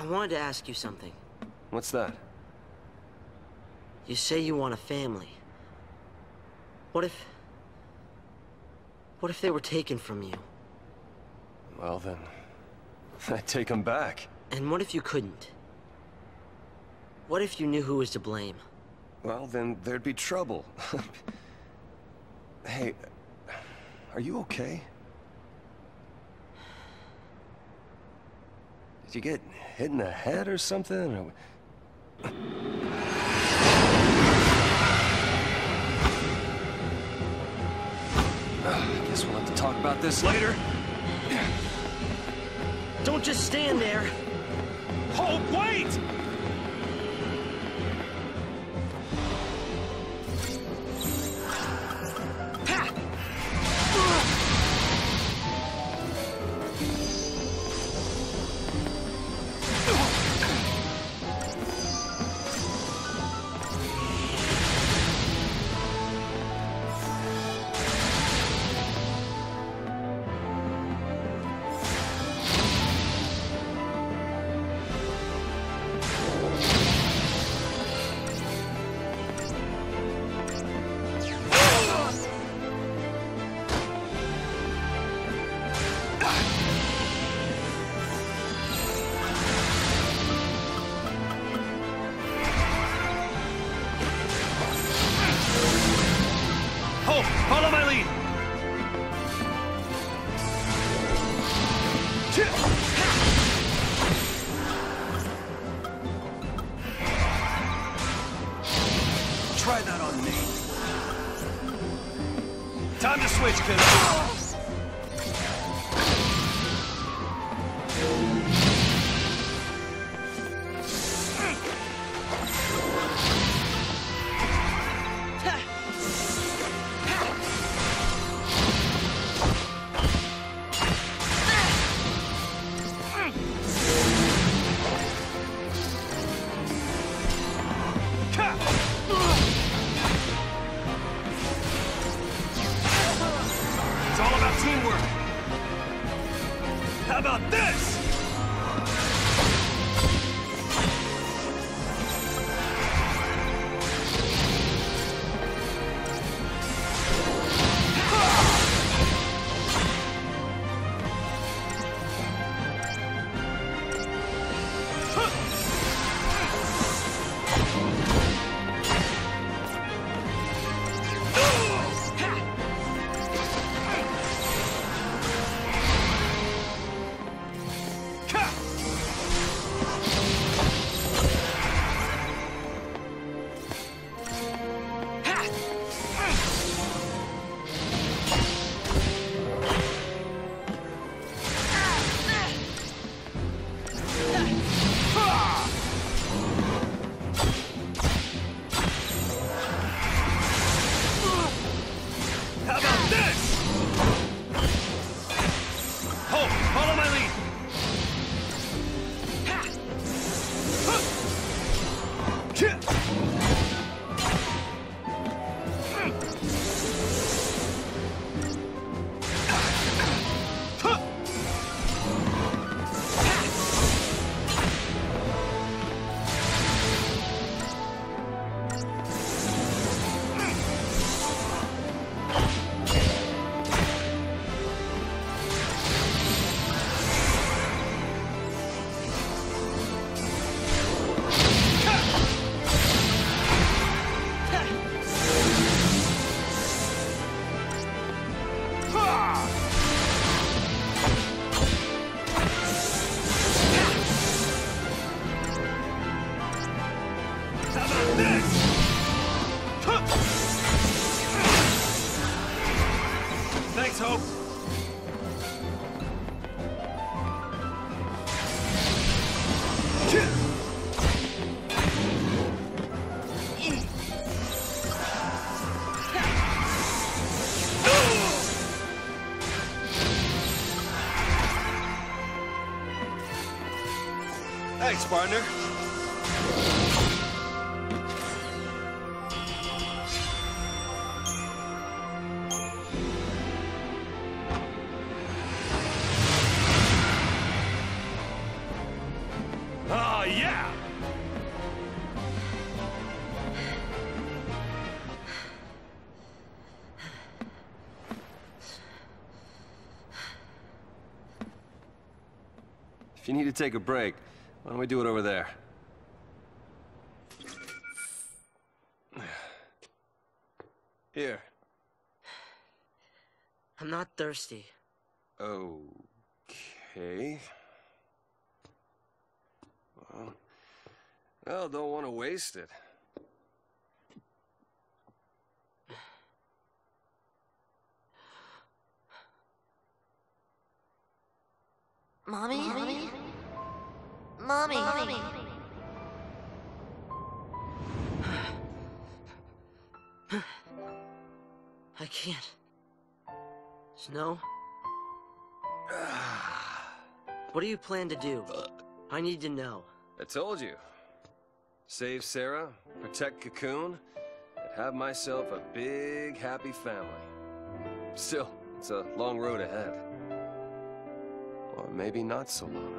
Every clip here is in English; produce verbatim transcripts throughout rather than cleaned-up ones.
I wanted to ask you something. What's that? You say you want a family. What if... What if they were taken from you? Well then, I'd take them back. And what if you couldn't? What if you knew who was to blame? Well, then there'd be trouble. Hey, are you okay? Did you get hit in the head or something? Or... I guess we'll have to talk about this later. Don't just stand there! Hold, wait! Follow my lead! Try that on me. Time to switch, kiddo. How about this? Thanks, Hope. Thanks, partner. If you need to take a break, why don't we do it over there? Here. I'm not thirsty. Okay. Well, well, don't want to waste it. Mommy? Mommy? Mommy? Mommy? I can't. Snow? What do you plan to do? I need to know. I told you. Save Sarah, protect Cocoon, and have myself a big, happy family. Still, it's a long road ahead. Or maybe not so long.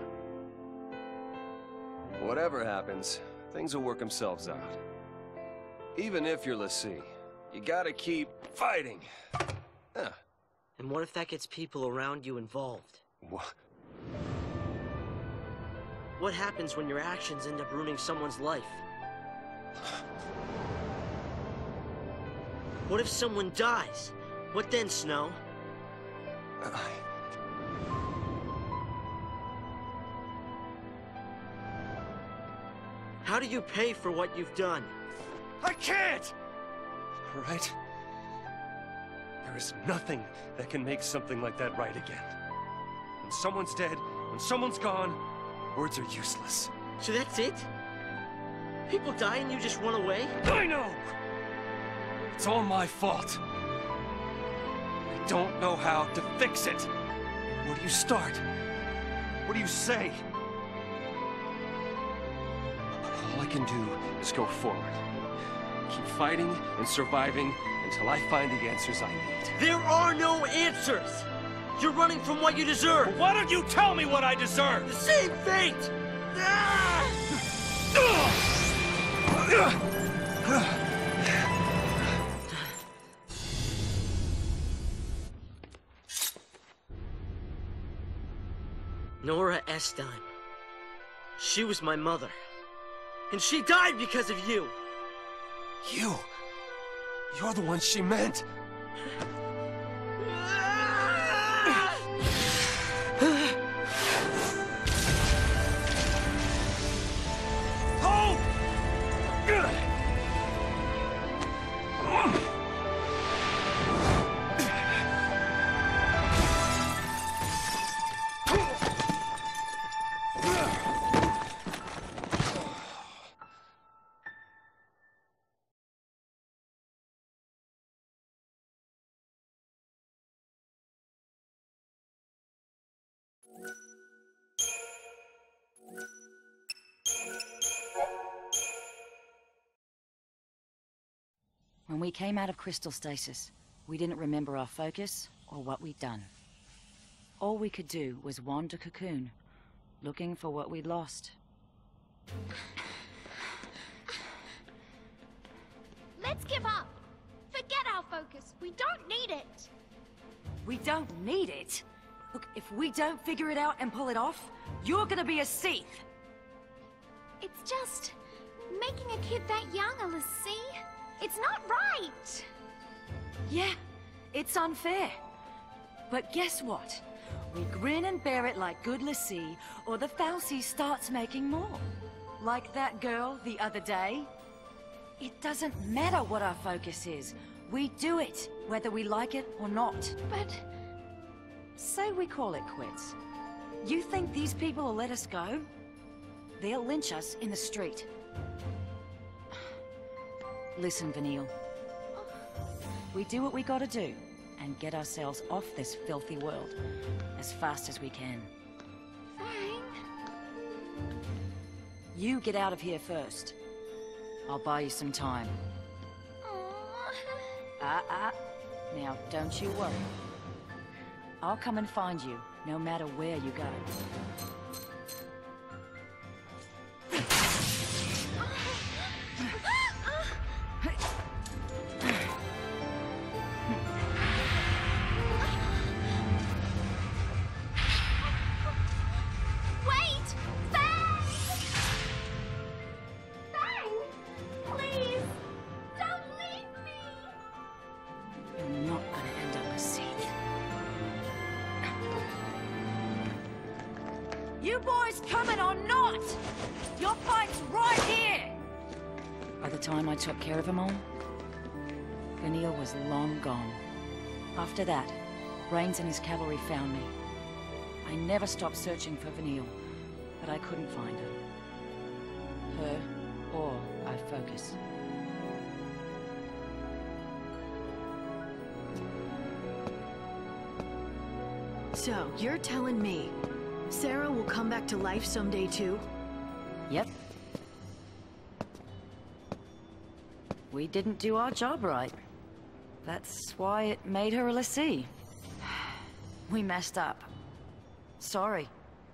Whatever happens, things will work themselves out. Even if you're l'Cie, you gotta keep fighting. Yeah. And what if that gets people around you involved? What? What happens when your actions end up ruining someone's life? What if someone dies? What then, Snow? I... How do you pay for what you've done? I can't! All right? There is nothing that can make something like that right again. When someone's dead, when someone's gone, words are useless. So that's it? People die and you just run away? I know! It's all my fault. I don't know how to fix it. Where do you start? What do you say? All I can do is go forward. Keep fighting and surviving until I find the answers I need. There are no answers! You're running from what you deserve! Why don't you tell me what I deserve? The same fate! Ah! Nora Estine. She was my mother. And she died because of you! You! You're the one she meant! Hope! When we came out of crystal stasis, we didn't remember our focus or what we'd done. All we could do was wander Cocoon, looking for what we'd lost. Let's give up! Forget our focus! We don't need it! We don't need it? Look, if we don't figure it out and pull it off, you're gonna be a Sith! It's just... making a kid that young a l'Cie? It's not right! Yeah, it's unfair. But guess what? We grin and bear it like good l'Cie, or the fal'Cie starts making more. Like that girl the other day. It doesn't matter what our focus is. We do it, whether we like it or not. But... Say we call it quits. You think these people will let us go? They'll lynch us in the street. Listen, Vanille. We do what we gotta do, and get ourselves off this filthy world as fast as we can. Fine. You get out of here first. I'll buy you some time. Aww. Ah, ah. Now, don't you worry. I'll come and find you, no matter where you go. Wait! You boys coming or not? Your fight's right here! By the time I took care of them all, Vanille was long gone. After that, Rains and his cavalry found me. I never stopped searching for Vanille, but I couldn't find her. Her or our focus. So, you're telling me Sarah will come back to life someday too? Yep. We didn't do our job right. That's why it made her a lessee. We messed up. Sorry.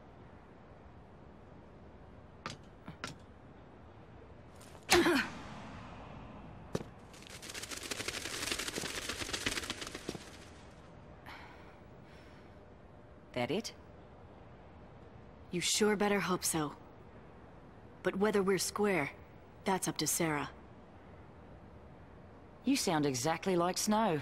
That it? You sure better hope so. But whether we're square, that's up to Sarah. You sound exactly like Snow.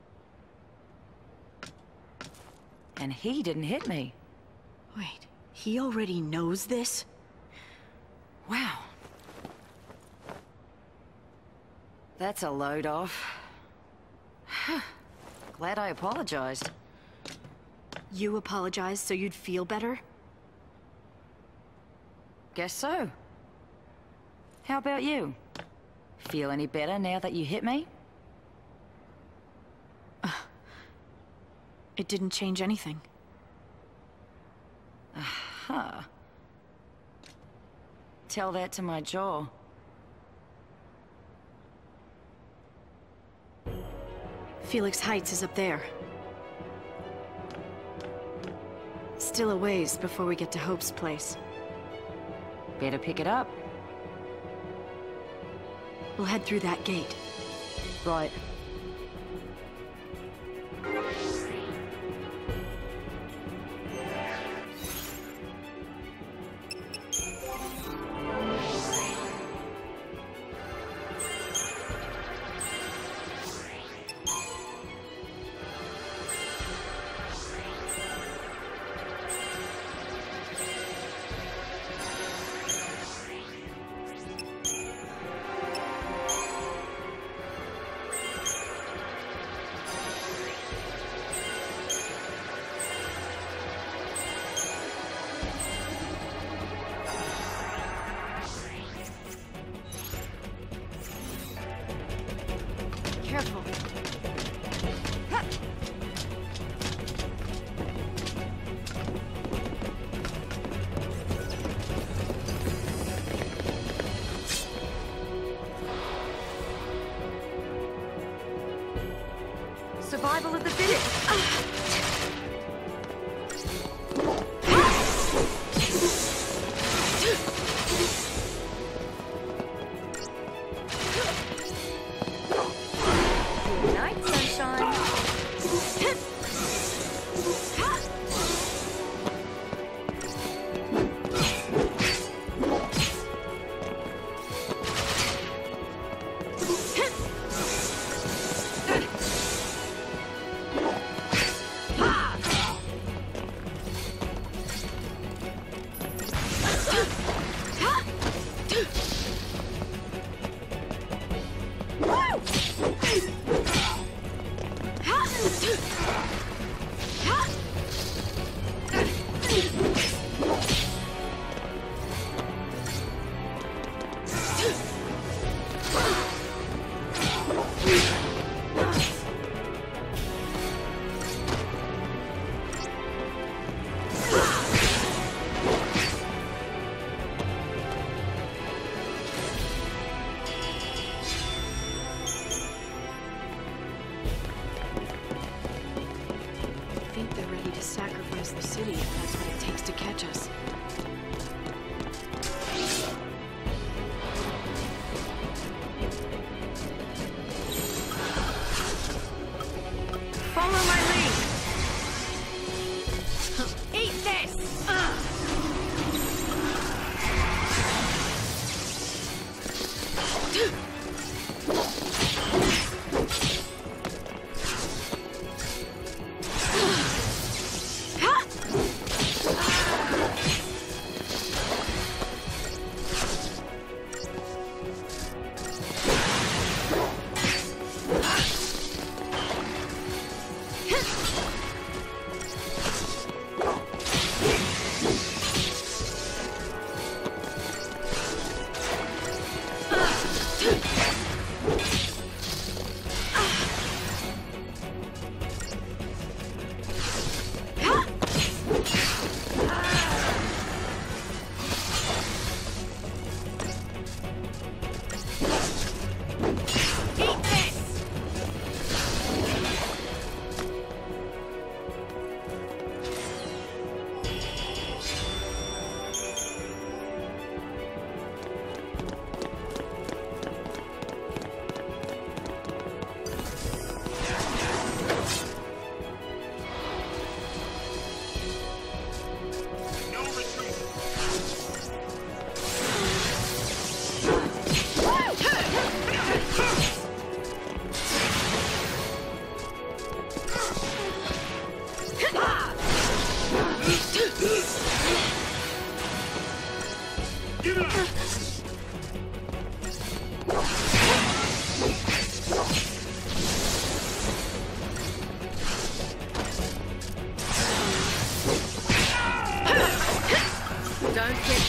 And he didn't hit me. Wait, he already knows this? Wow. That's a load off. Glad I apologized. You apologized so you'd feel better? Guess so. How about you? Feel any better now that you hit me? Uh, it didn't change anything. Huh. Tell that to my jaw. Felix Heights is up there. Still a ways before we get to Hope's place. Better pick it up. We'll head through that gate. Right. Careful. Survival of the fittest. Sacrifice the city if that's what it takes to catch us. Follow my lead. Eat this. Uh.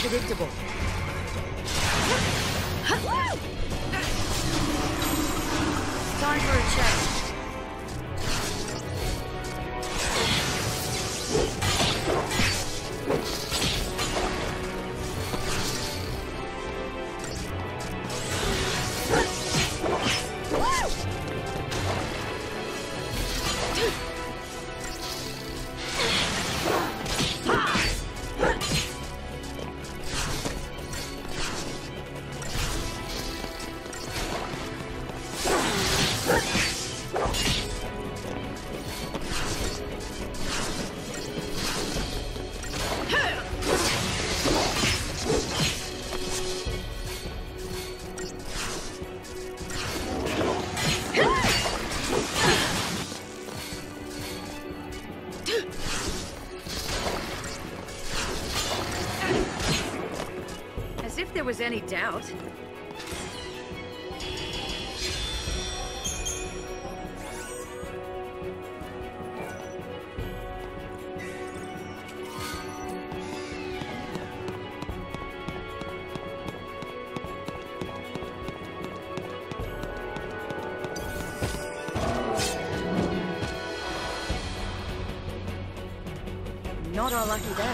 predictable. Time for a change. As if there was any doubt. Not our lucky day.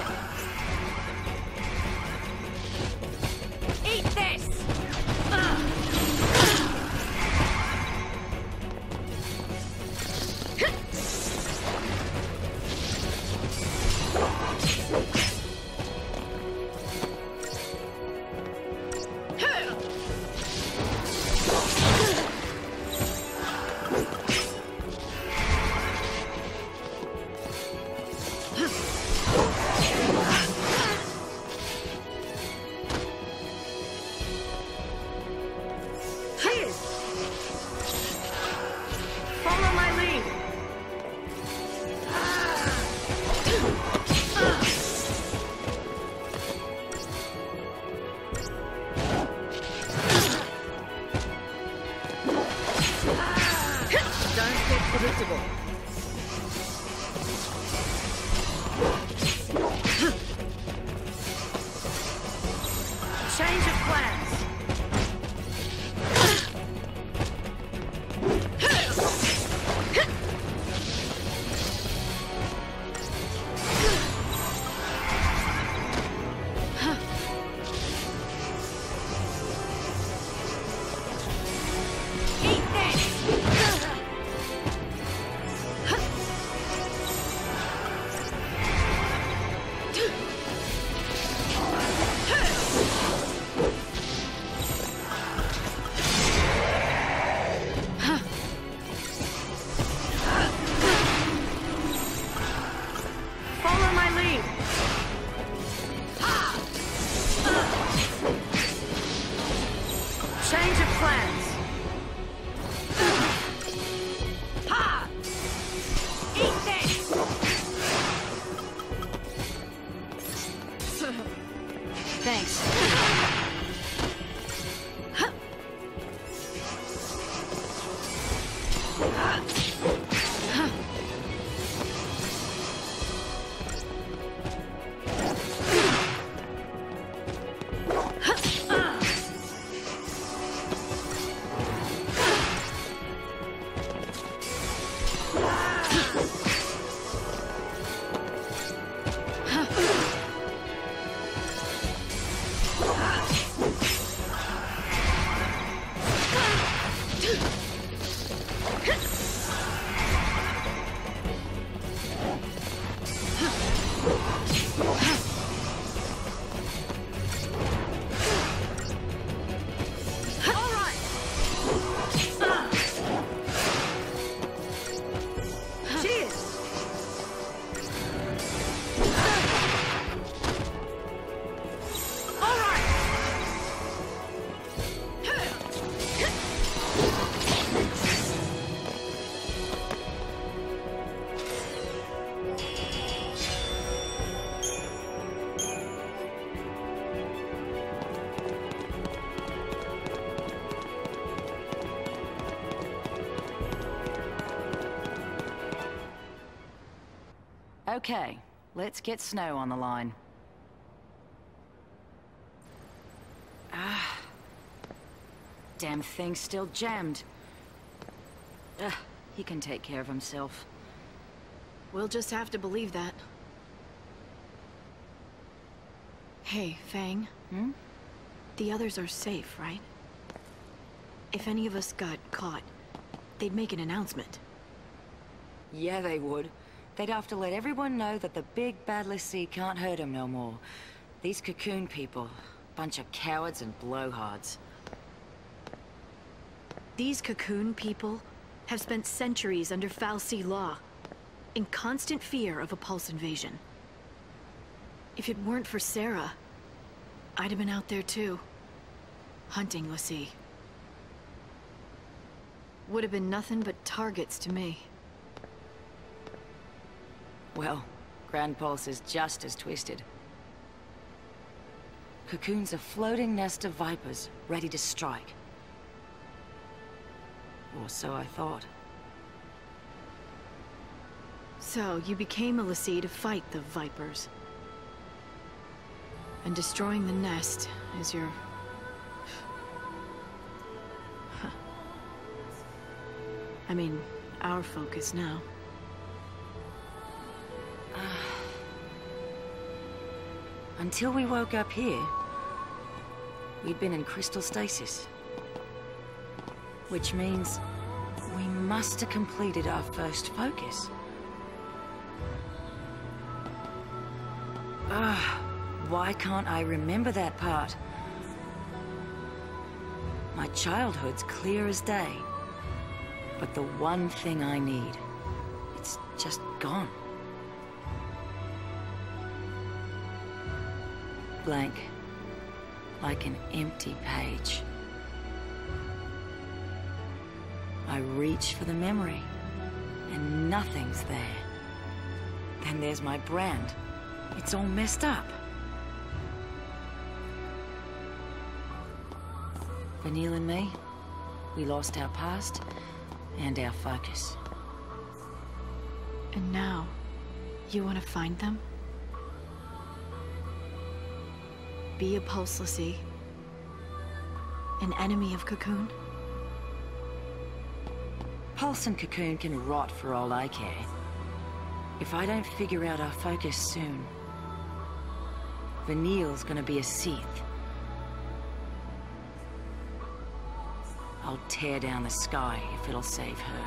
Eat this! Predictable. Change of plans. Change of plans. Ha! Eat this! Thanks. Okay, let's get Snow on the line. Damn thing's still jammed. Ugh, he can take care of himself. We'll just have to believe that. Hey, Fang. Hmm? The others are safe, right? If any of us got caught, they'd make an announcement. Yeah, they would. They'd have to let everyone know that the big bad l'Cie can't hurt him no more. These Cocoon people, bunch of cowards and blowhards. These Cocoon people have spent centuries under fal'Cie law, in constant fear of a Pulse invasion. If it weren't for Sarah, I'd have been out there too, hunting l'Cie. Would have been nothing but targets to me. Well, Grand Pulse is just as twisted. Cocoon's a floating nest of Vipers, ready to strike. Or so I thought. So, you became a l'Cie to fight the Vipers. And destroying the nest is your... Huh. I mean, our focus now. Until we woke up here, we'd been in crystal stasis. Which means we must have completed our first focus. Ah, why can't I remember that part? My childhood's clear as day. But the one thing I need, it's just gone. Blank, like an empty page. I reach for the memory, and nothing's there. Then there's my brand. It's all messed up. Vanille and me, we lost our past and our focus. And now, you want to find them? Be a Pulse l'Cie? An enemy of Cocoon? Pulse and Cocoon can rot for all I care. If I don't figure out our focus soon, Vanille's gonna be a Seath. I'll tear down the sky if it'll save her.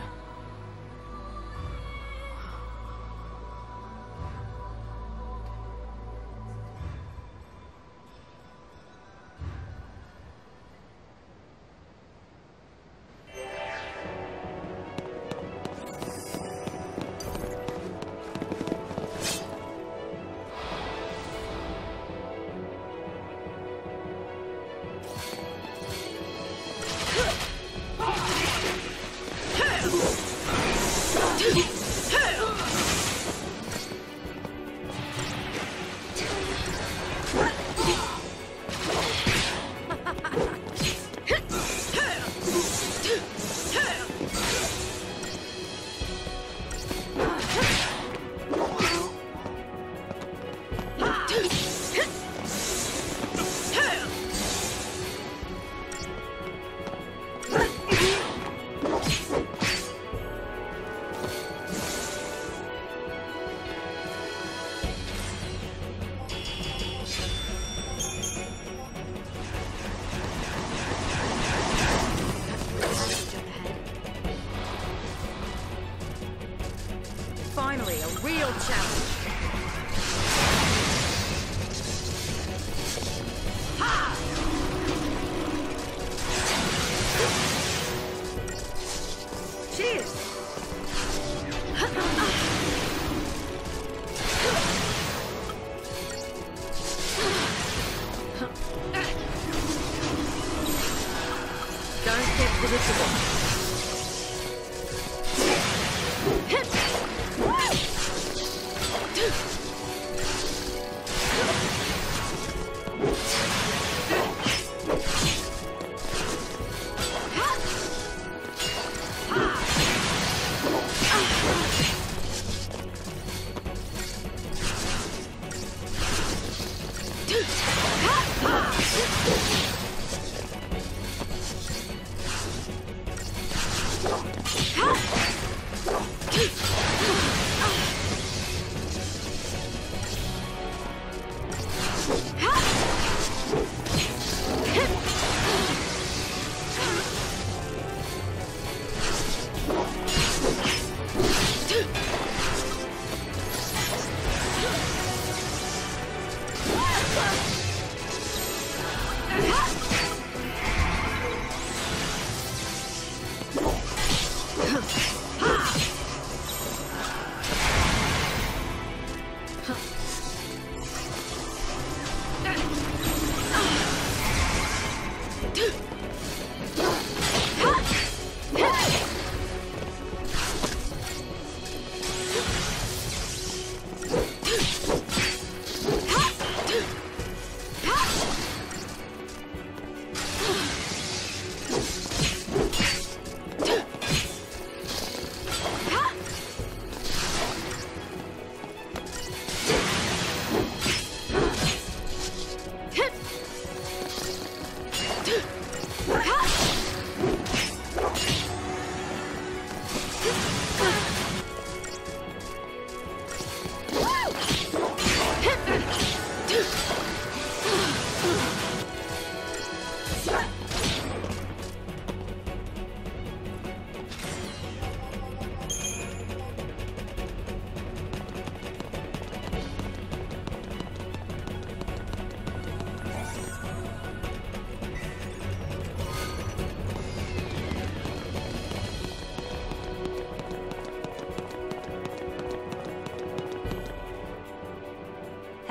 Finally, a real challenge. Ha! Cheers! Don't get predictable.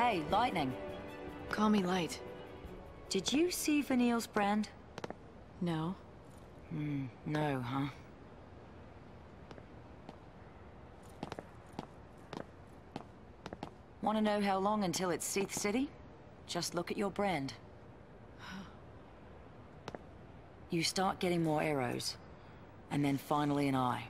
Hey, Lightning. Call me Light. Did you see Vanille's brand? No. Hmm, no, huh? Want to know how long until it's Seath City? Just look at your brand. You start getting more arrows, and then finally an eye.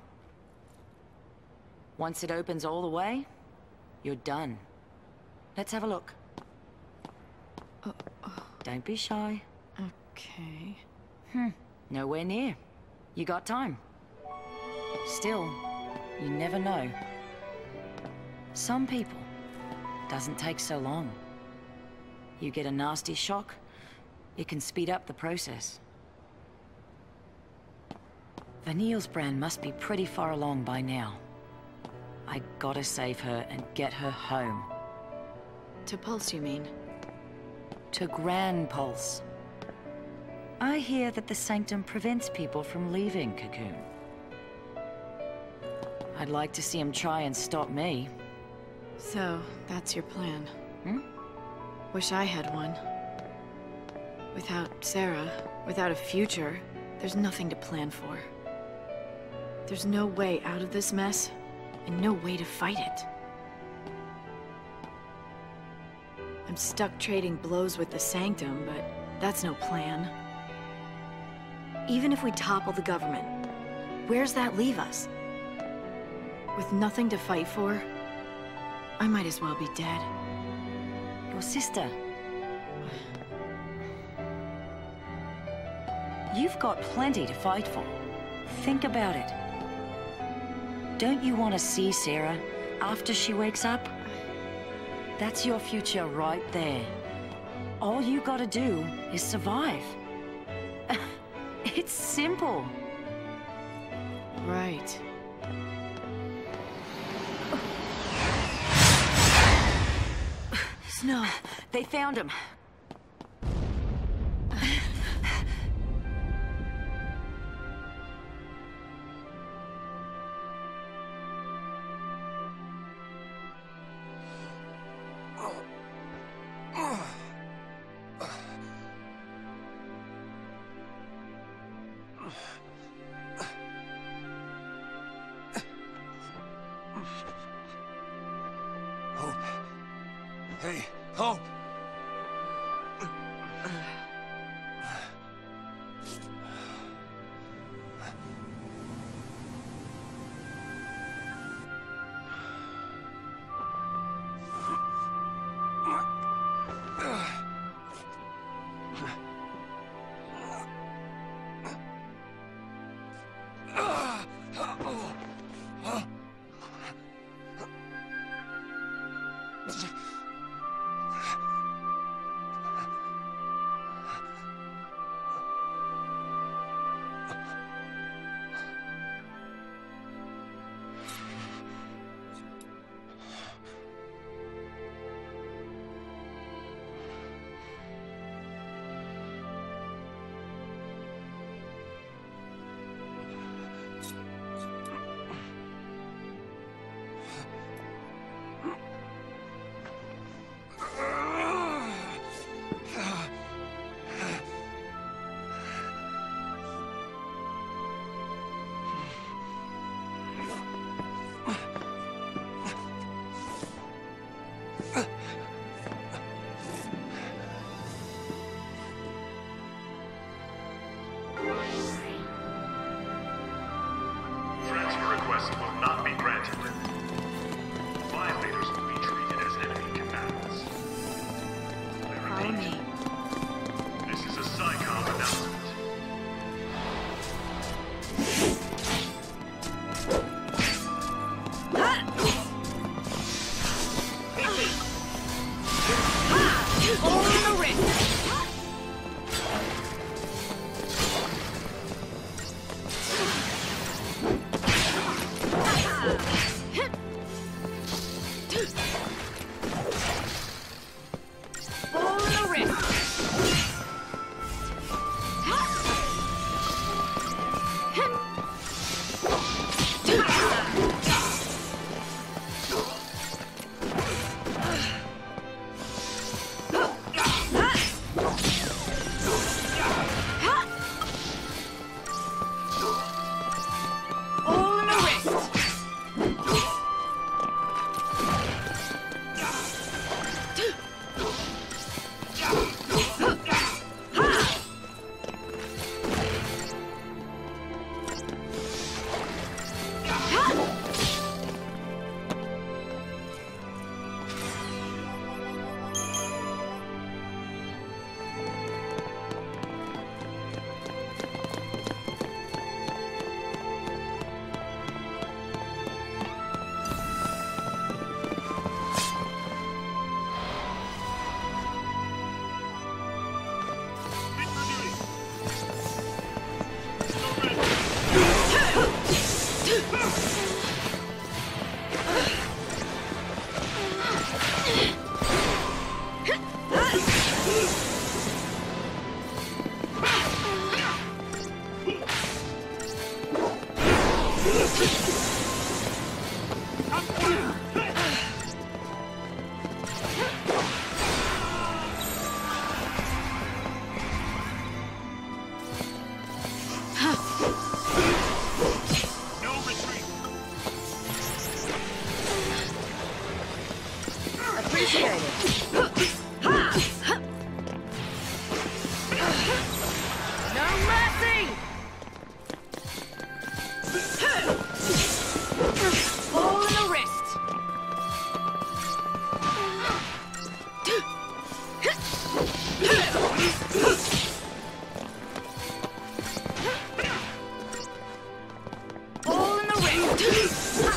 Once it opens all the way, you're done. Let's have a look. Uh, uh, Don't be shy. okay. Hmm, nowhere near. You got time. Still, you never know. Some people, doesn't take so long. You get a nasty shock, it can speed up the process. Vanille's brand must be pretty far along by now. I gotta save her and get her home. To Pulse, you mean? To Gran Pulse. I hear that the Sanctum prevents people from leaving Cocoon. I'd like to see him try and stop me. So, that's your plan. Hmm? Wish I had one. Without Sarah, without a future, there's nothing to plan for. There's no way out of this mess, and no way to fight it. I'm stuck trading blows with the Sanctum, but that's no plan. Even if we topple the government, where's that leave us? With nothing to fight for, I might as well be dead. Your sister. You've got plenty to fight for. Think about it. Don't you want to see Sarah after she wakes up? That's your future right there. All you gotta do is survive. It's simple. Right. Snow, they found him. Hope. Hey, Hope! Transfer request will not be granted. Violators will be treated as enemy combatants. I Follow repeat, me. this is a SciComm announcement. No mercy! Ball in the wrist. Ball in the wrist.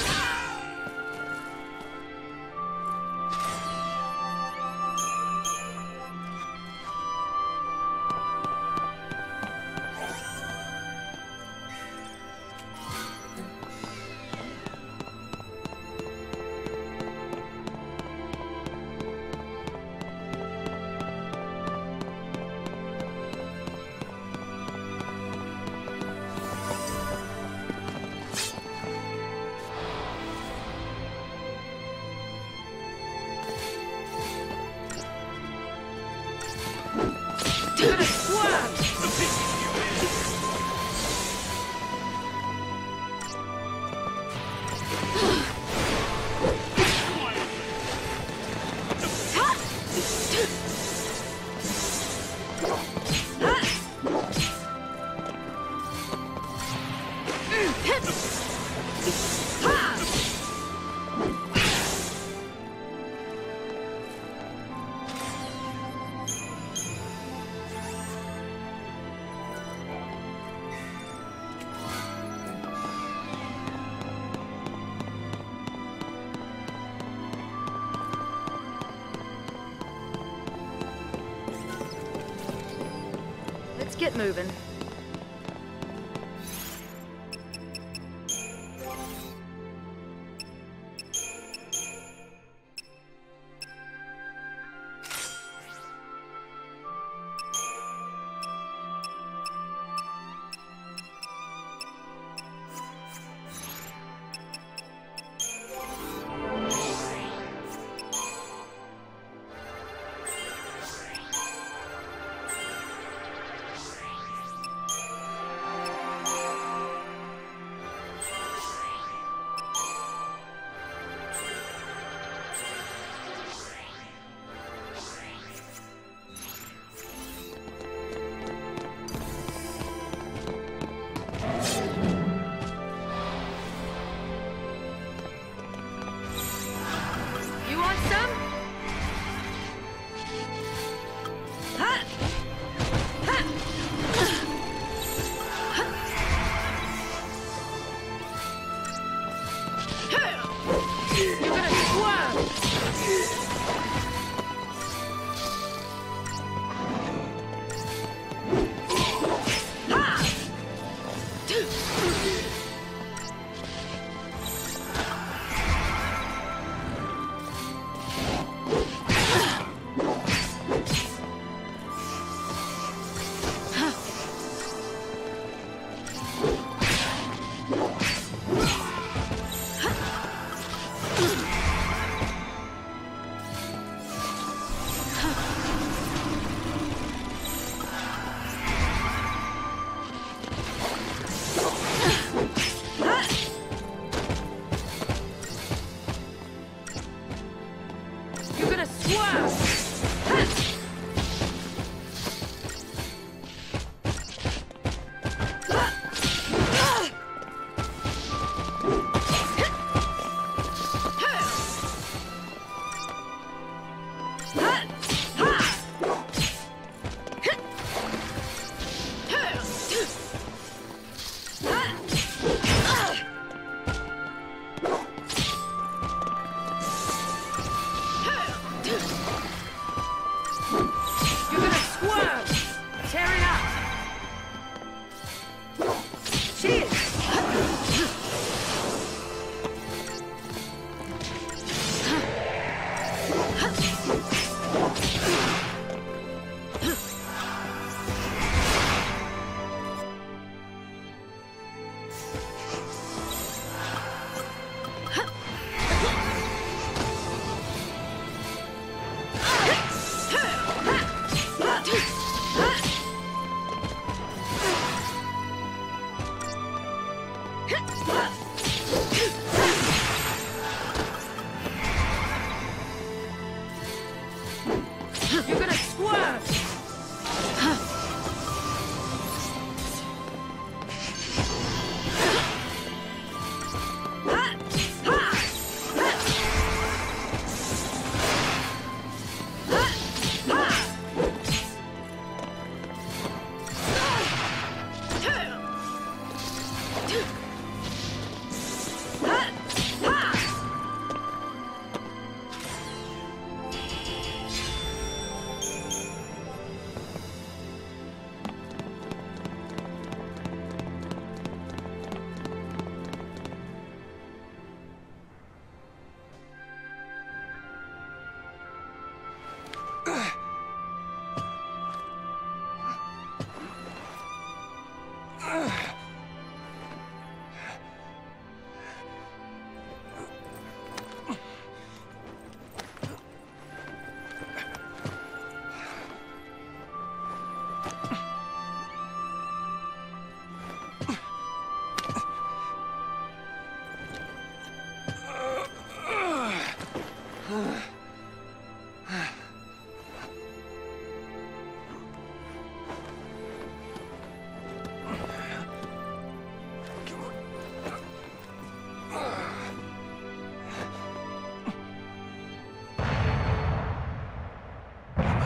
Let's get moving.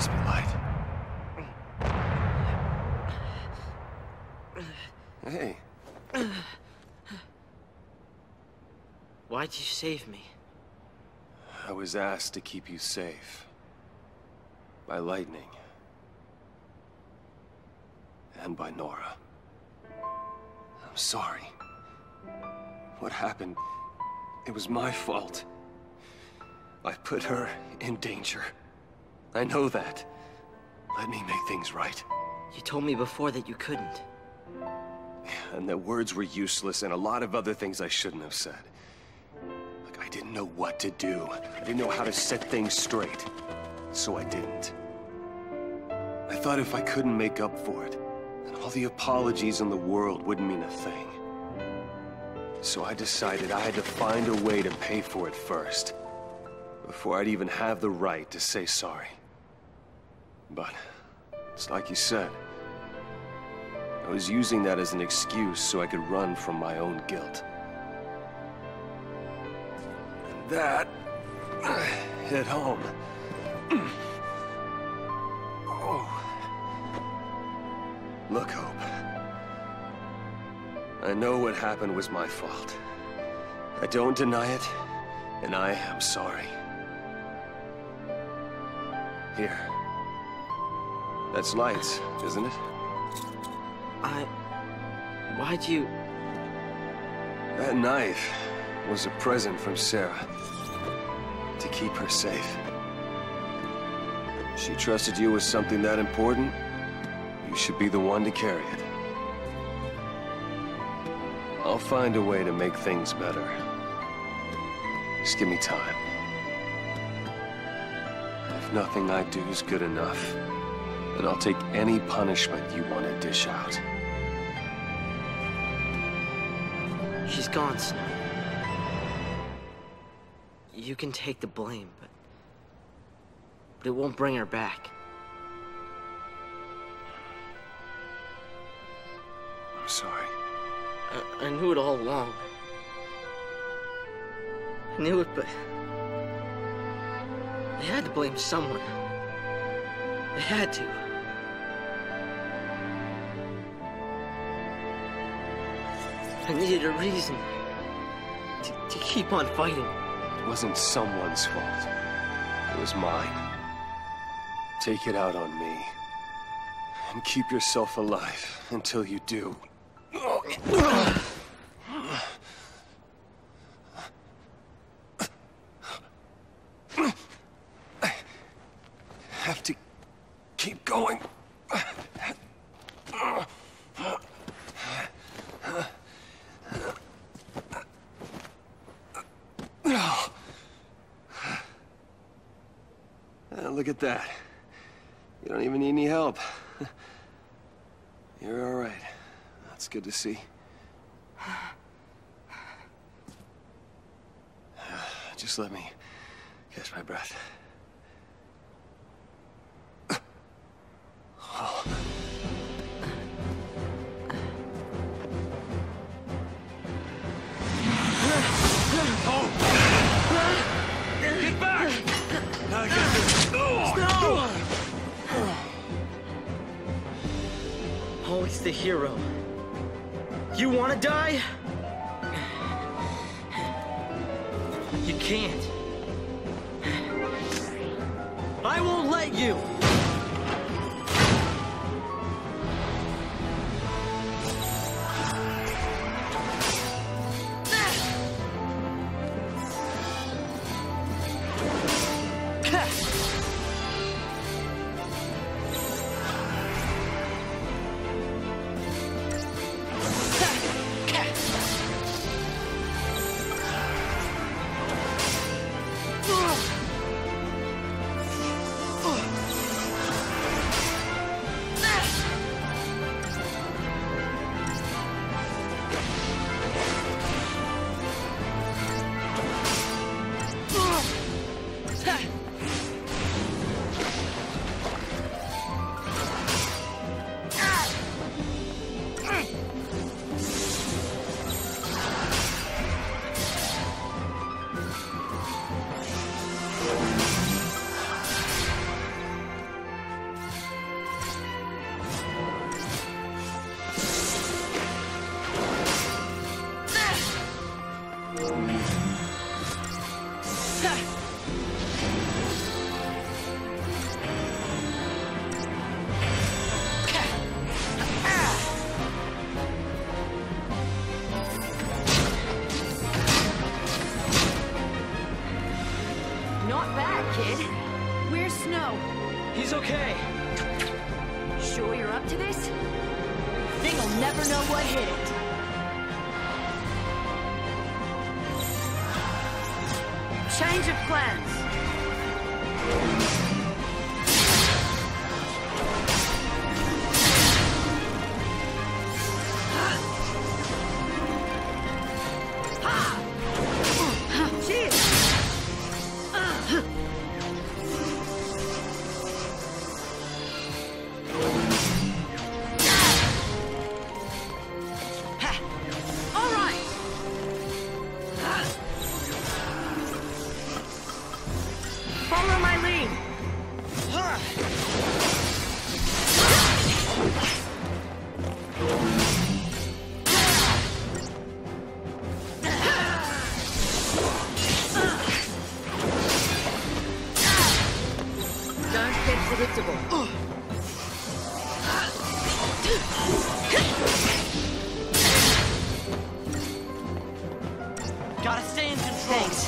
must be light. Hey. Why'd you save me? I was asked to keep you safe. By Lightning. And by Nora. I'm sorry. What happened, it was my fault. I put her in danger. I know that. Let me make things right. You told me before that you couldn't. And that words were useless and a lot of other things I shouldn't have said. Like, I didn't know what to do. I didn't know how to set things straight. So I didn't. I thought if I couldn't make up for it, then all the apologies in the world wouldn't mean a thing. So I decided I had to find a way to pay for it first, before I'd even have the right to say sorry. But it's like you said. I was using that as an excuse so I could run from my own guilt. And that hit home. Oh. Look, Hope. I know what happened was my fault. I don't deny it, and I am sorry. Here. That's lights, isn't it? I... Why'd you... That knife was a present from Sarah. To keep her safe. She trusted you with something that important. You should be the one to carry it. I'll find a way to make things better. Just give me time. If nothing I do is good enough, then I'll take any punishment you want to dish out. She's gone, Snow. You can take the blame, but... But it won't bring her back. I'm sorry. I, I knew it all along. I knew it, but... They had to blame someone. They had to. I needed a reason to, to keep on fighting. It wasn't someone's fault. It was mine. Take it out on me. And keep yourself alive until you do. I have to keep going. Look at that. You don't even need any help. You're all right. That's good to see. Just let me catch my breath. Get back! I got this. Always the hero. You wanna die? You can't. I won't let you! go. He's okay. Sure you're up to this? Thing will never know what hit it. Change of plans. Follow my lead. Don't get predictable. Gotta stay in control. Thanks.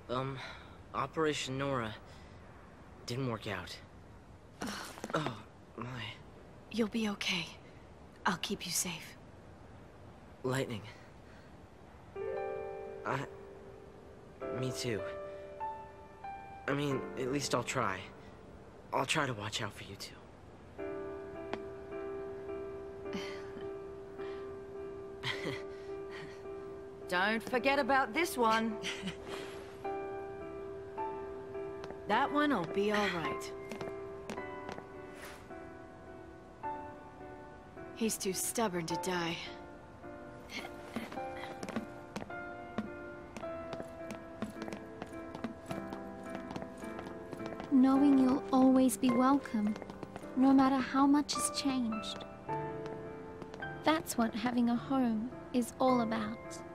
Um, Operation Nora didn't work out. Oh, my. You'll be okay. I'll keep you safe. Lightning. I... Me too. I mean, at least I'll try. I'll try to watch out for you two. Don't forget about this one. That one'll be all right. He's too stubborn to die. Knowing you'll always be welcome, no matter how much has changed. That's what having a home is all about.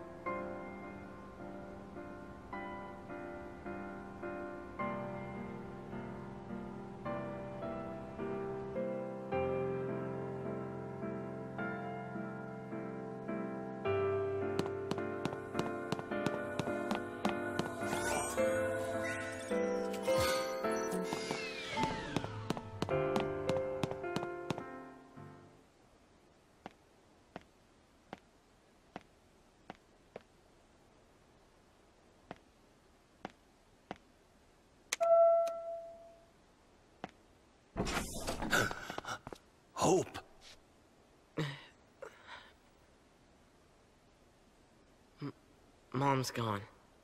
Hope. M- Mom's gone.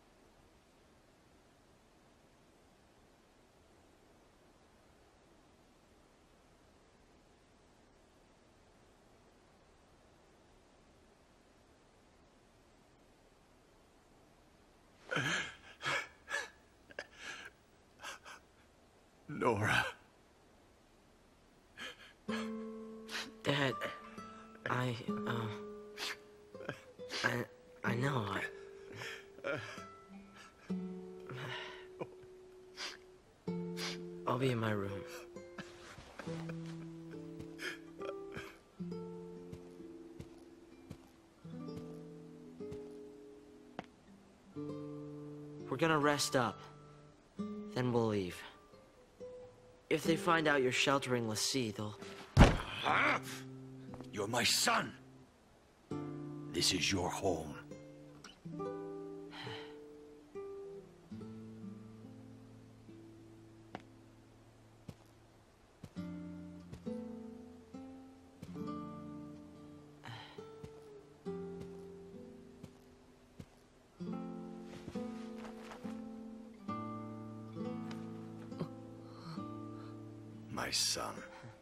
Nora. Dad, I, uh... I... I know, I... I'll be in my room. We're gonna rest up. Then we'll leave. If they find out you're sheltering Lassie, they'll... Huh? You're my son. This is your home. My son.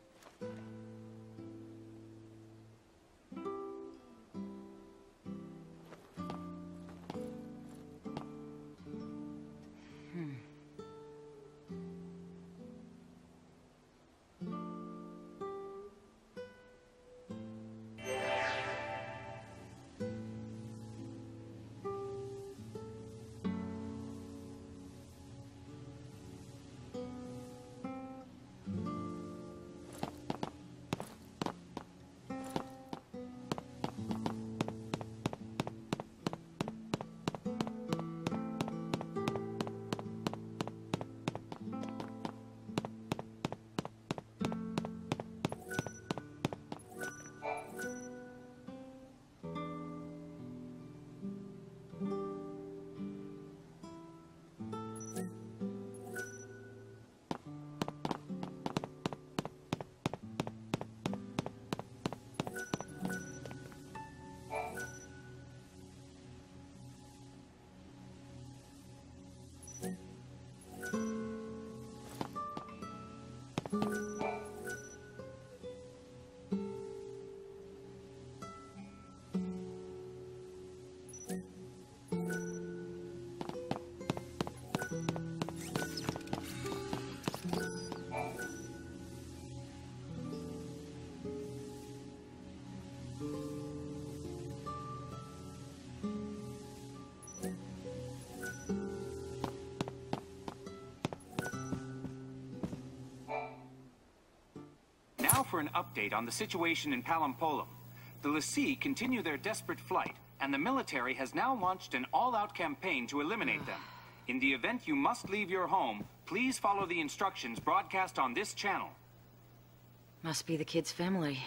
Now for an update on the situation in Palampolum. The Lassie continue their desperate flight, and the military has now launched an all-out campaign to eliminate them. In the event you must leave your home, please follow the instructions broadcast on this channel. Must be the kid's family.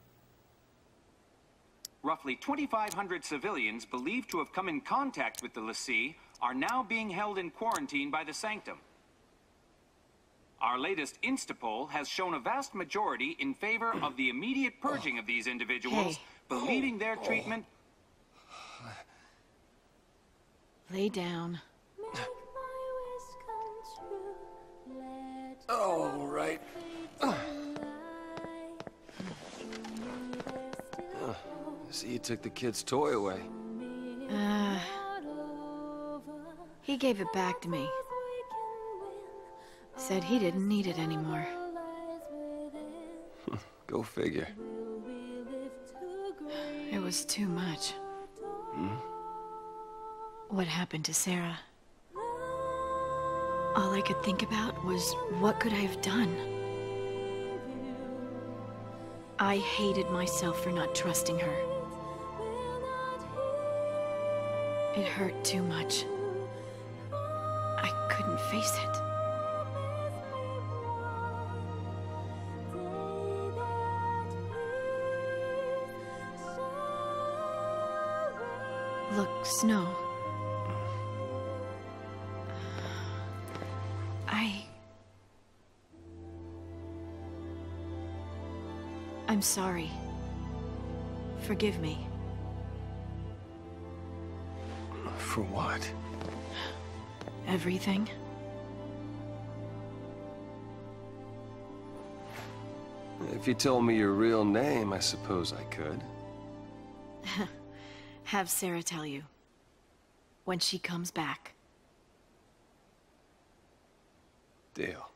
Roughly twenty-five hundred civilians believed to have come in contact with the l'Cie are now being held in quarantine by the Sanctum. Our latest Instapoll has shown a vast majority in favor of the immediate purging of these individuals, Hey. believing their treatment... Lay down. All right. Uh, see, you took the kid's toy away. Uh, he gave it back to me. Said he didn't need it anymore. Go figure. It was too much. Hmm? What happened to Sarah? All I could think about was, what could I have done? I hated myself for not trusting her. It hurt too much. I couldn't face it. Look, Snow. I... I'm sorry. Forgive me. For what? Everything. If you told me your real name, I suppose I could. Have Sarah tell you. When she comes back. Deal.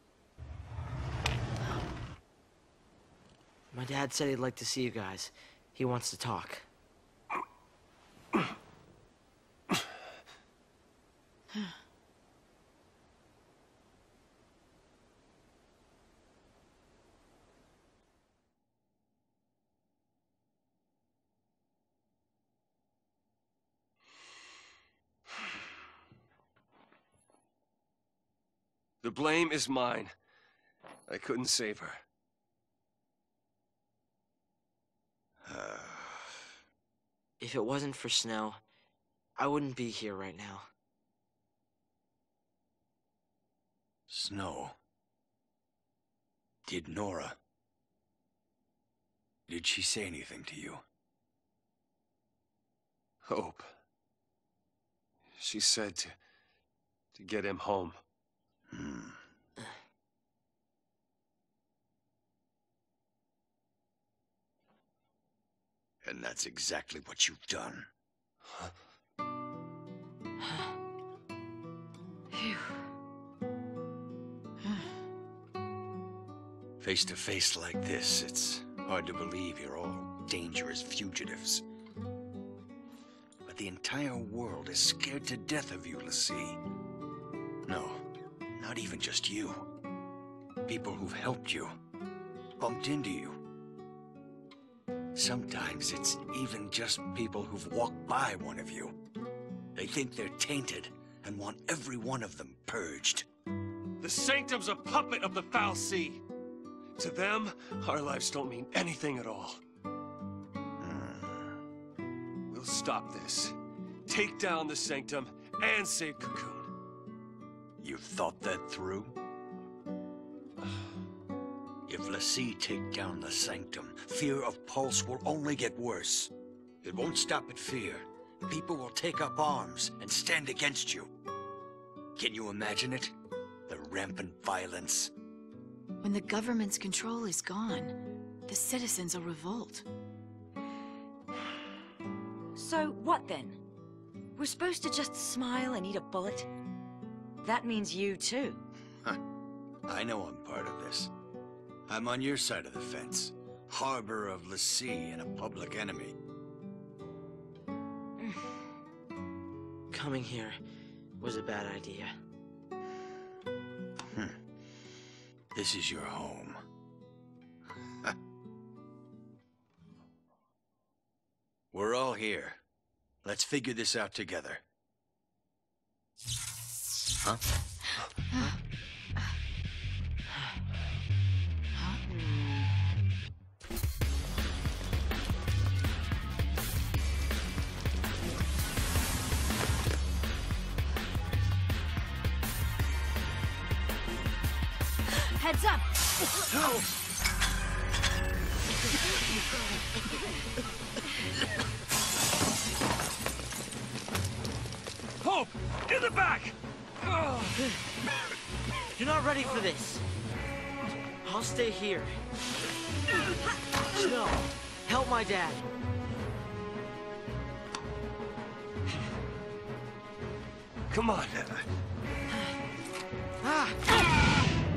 My dad said he'd like to see you guys. He wants to talk. The blame is mine. I couldn't save her. If it wasn't for Snow, I wouldn't be here right now. Snow. Did Nora... Did she say anything to you? Hope. She said to... to get him home. Hmm. And that's exactly what you've done. Phew. Face to face like this, it's hard to believe you're all dangerous fugitives. But the entire world is scared to death of you, l'Cie. No, not even just you. People who've helped you, bumped into you. Sometimes it's even just people who've walked by one of you. They think they're tainted and want every one of them purged. The Sanctum's a puppet of the fal'Cie. To them, our lives don't mean anything at all. Hmm. We'll stop this. Take down the Sanctum and save Cocoon. You've thought that through? If l'Cie take down the Sanctum, fear of Pulse will only get worse. It won't stop at fear. People will take up arms and stand against you. Can you imagine it? The rampant violence. When the government's control is gone, the citizens will revolt. So what then? We're supposed to just smile and eat a bullet? That means you too. Huh. I know I'm part of this. I'm on your side of the fence. Harbor of l'Cie and a public enemy. Coming here was a bad idea. Hmm. This is your home. We're all here. Let's figure this out together. Huh? Heads up! Hope! In the back! You're not ready for this. I'll stay here. Snow, help my dad. Come on. Ah!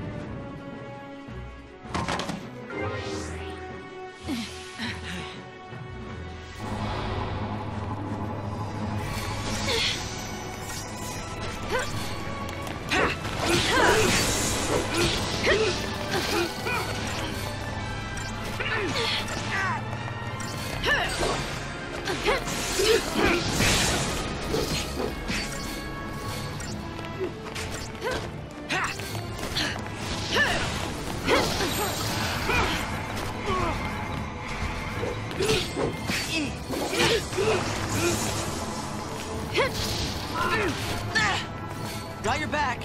Got your back.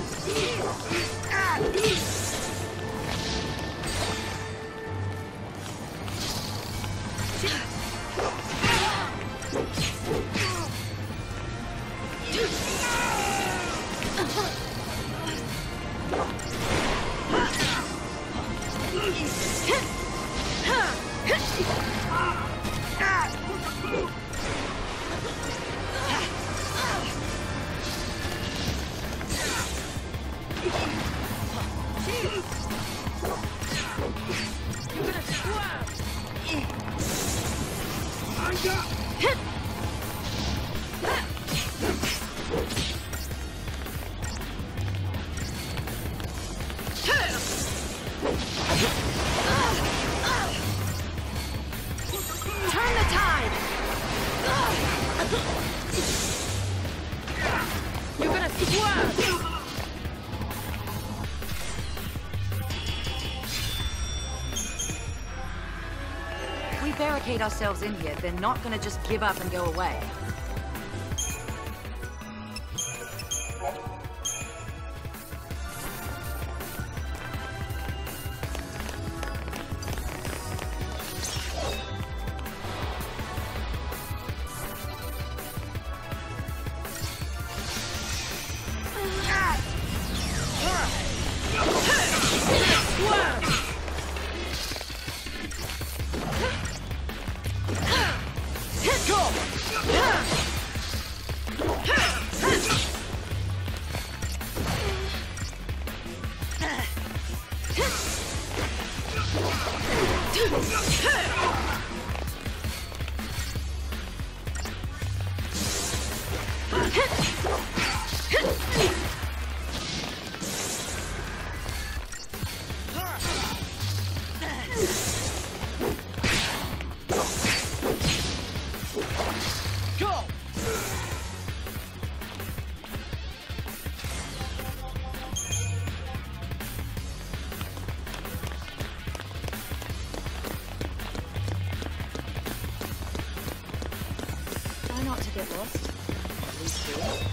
Turn the tide! You're gonna swerve! If we barricade ourselves in here, they're not gonna just give up and go away. Try not to get lost. At least here.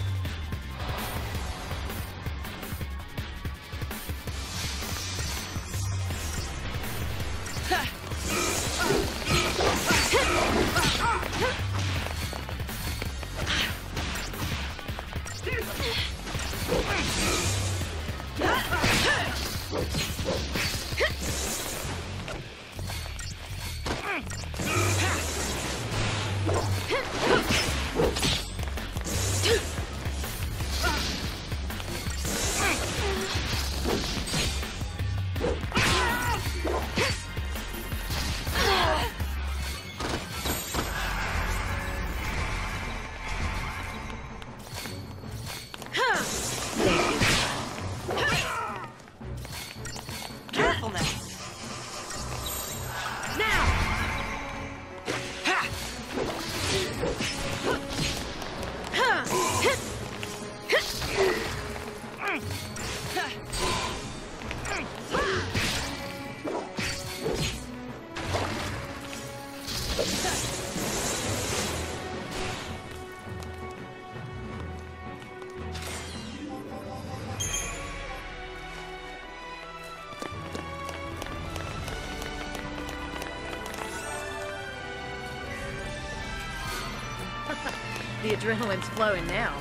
the adrenaline's flowing now.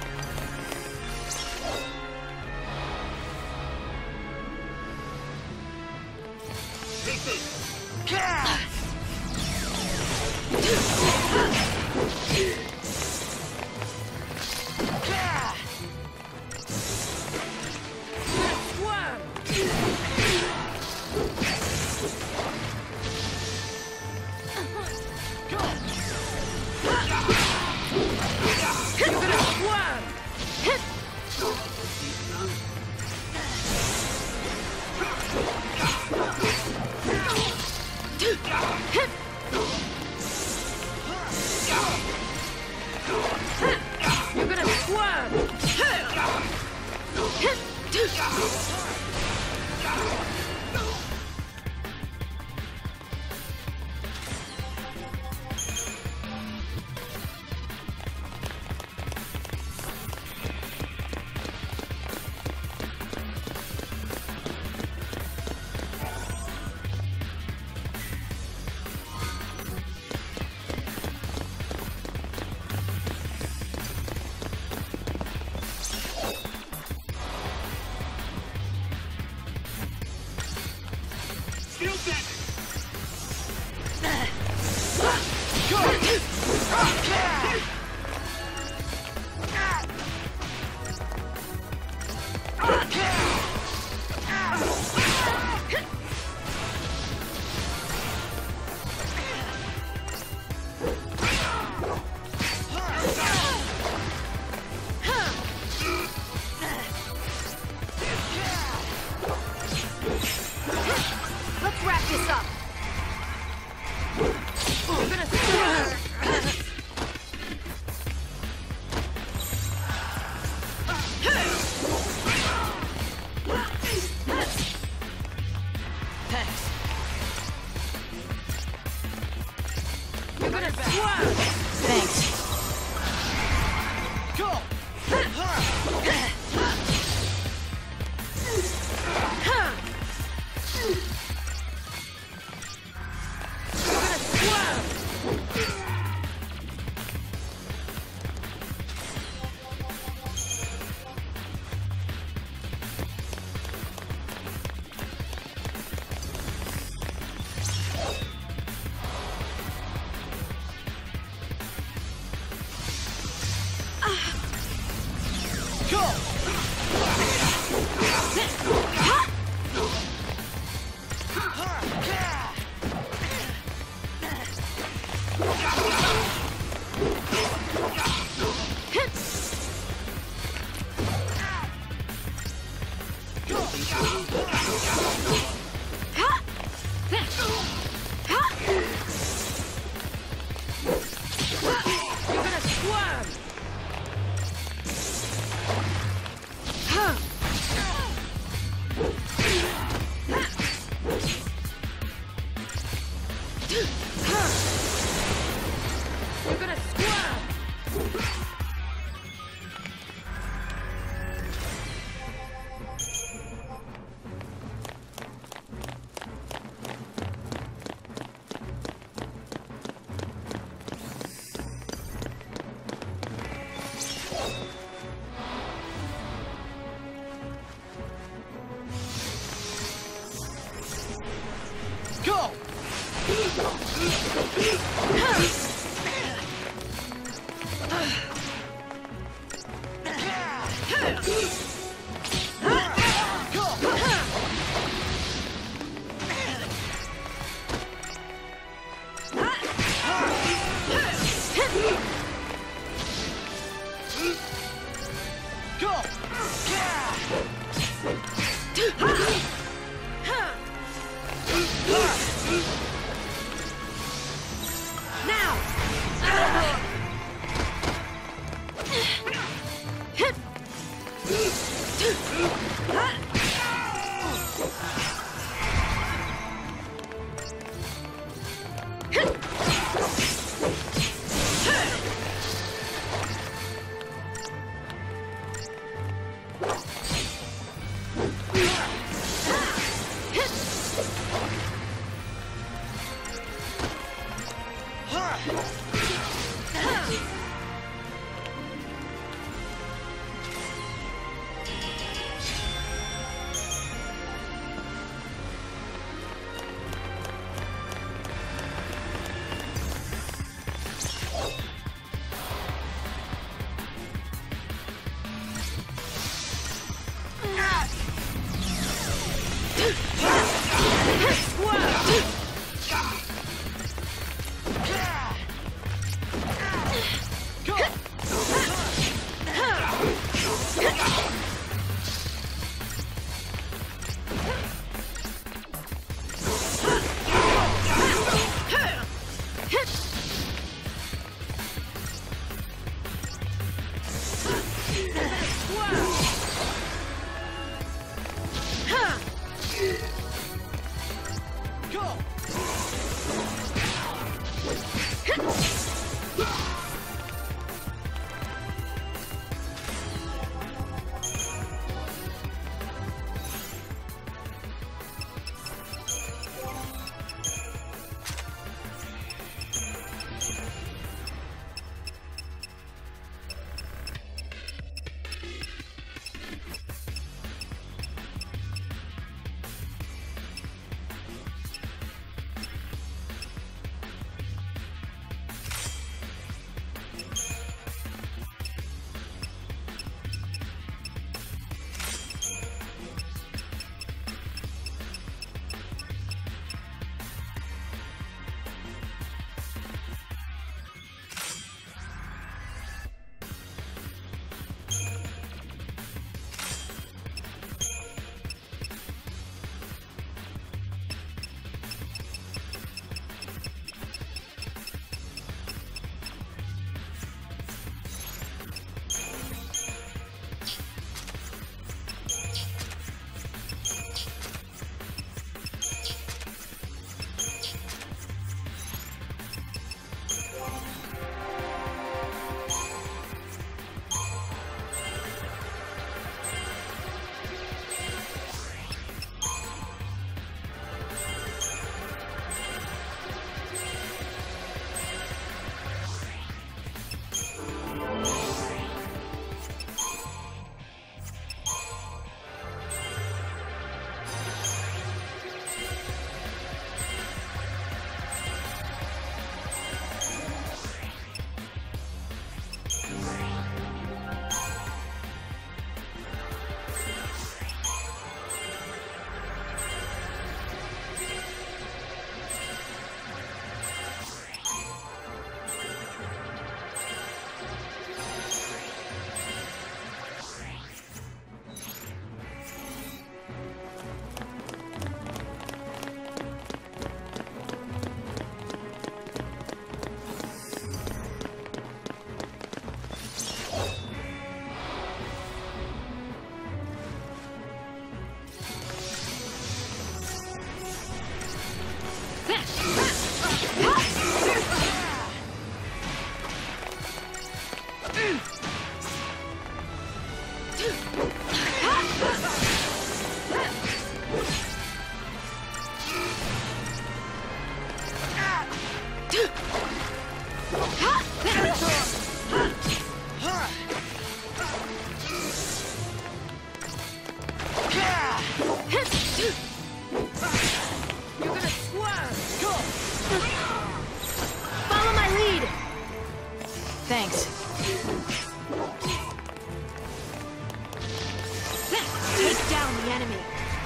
down the enemy.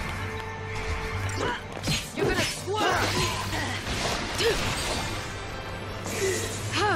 You're gonna swerve! Huh.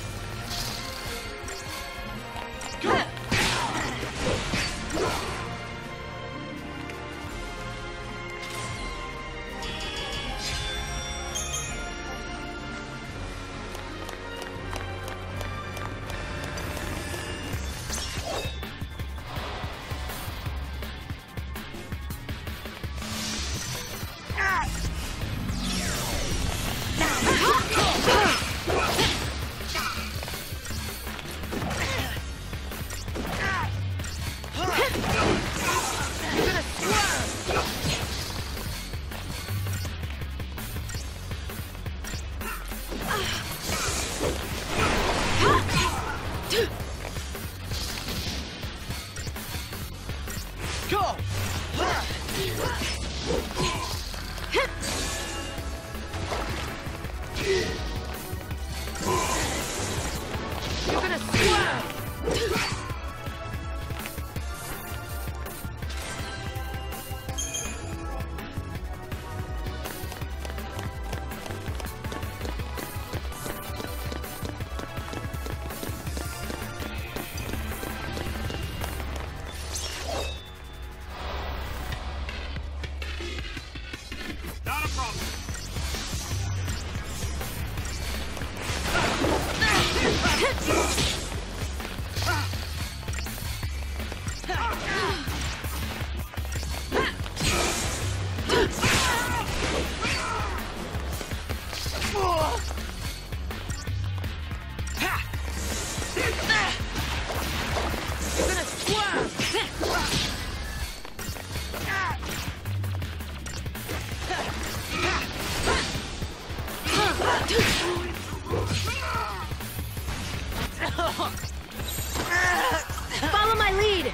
Follow my lead!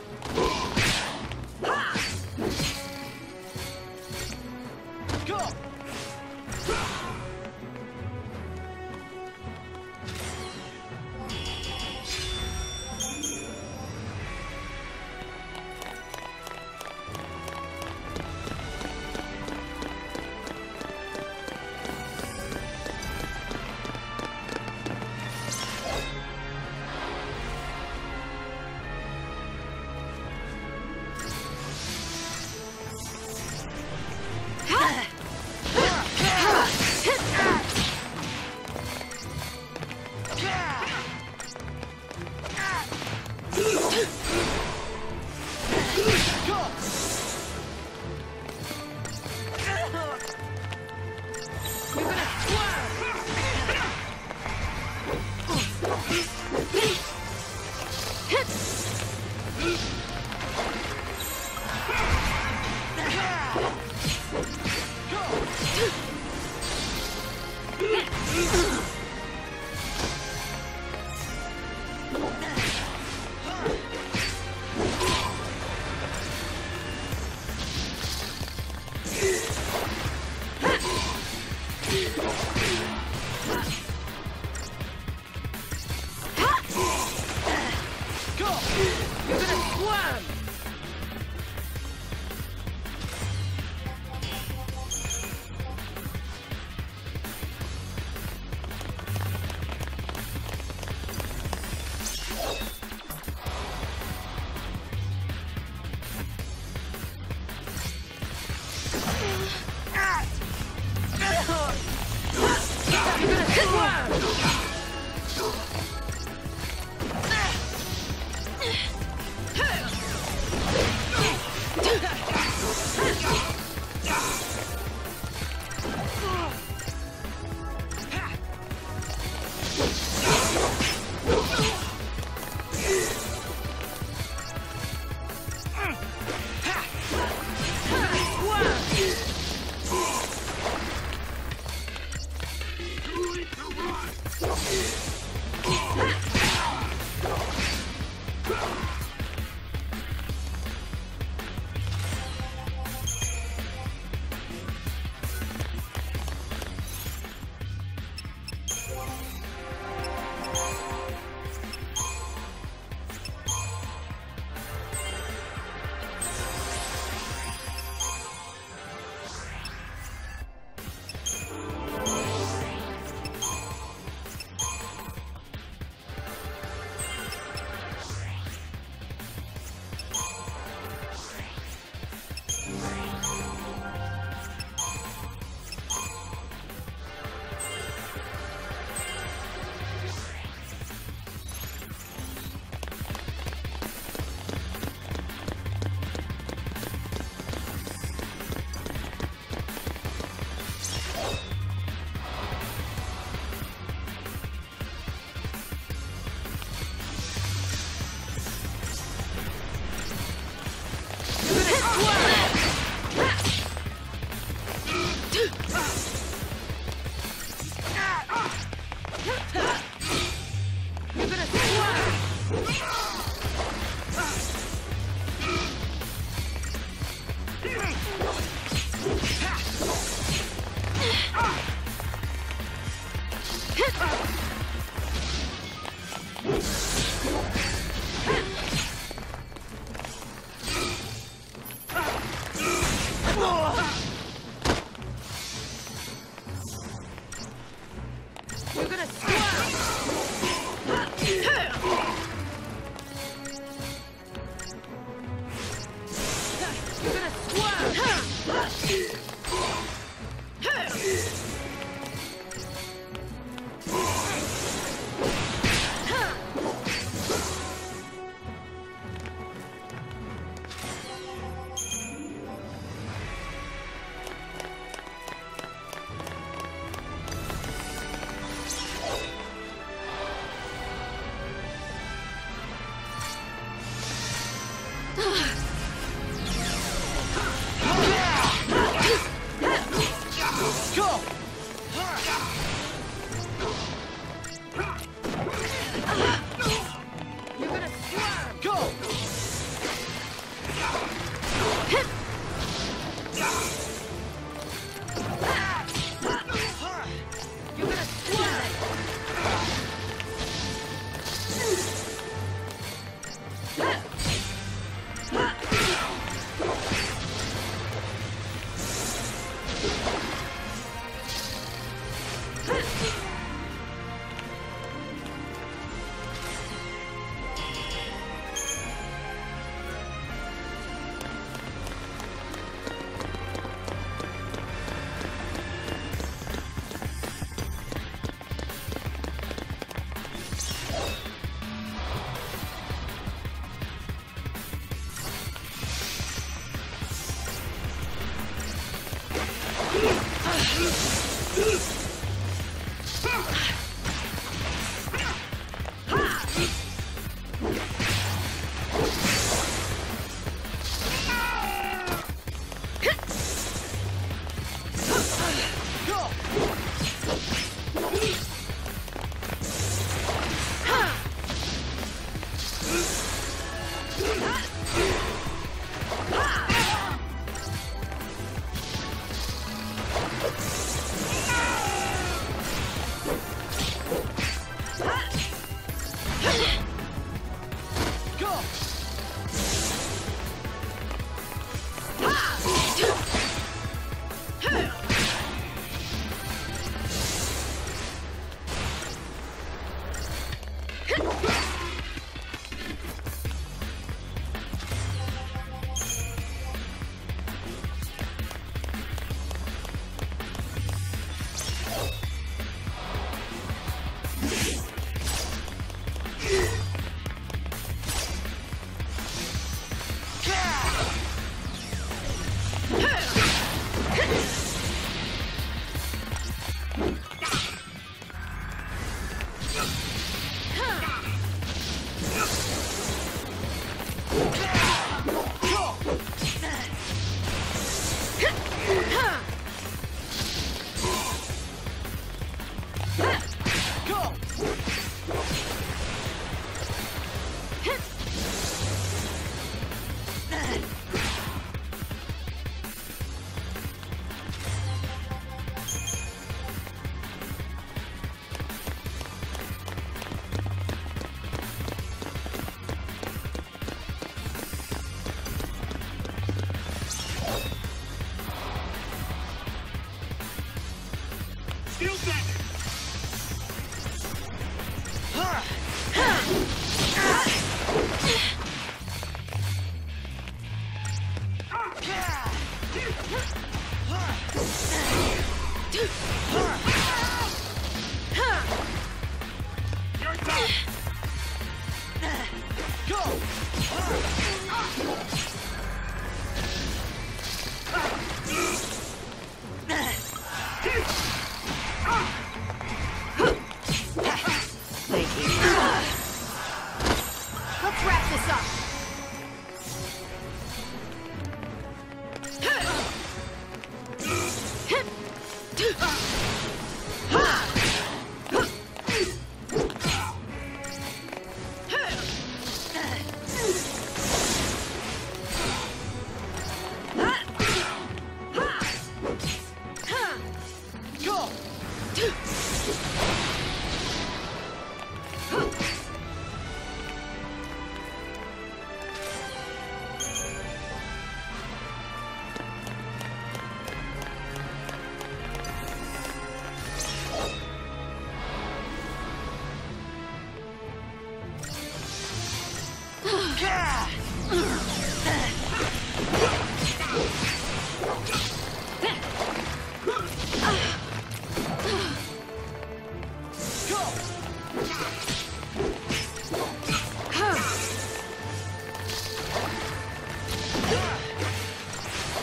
Go!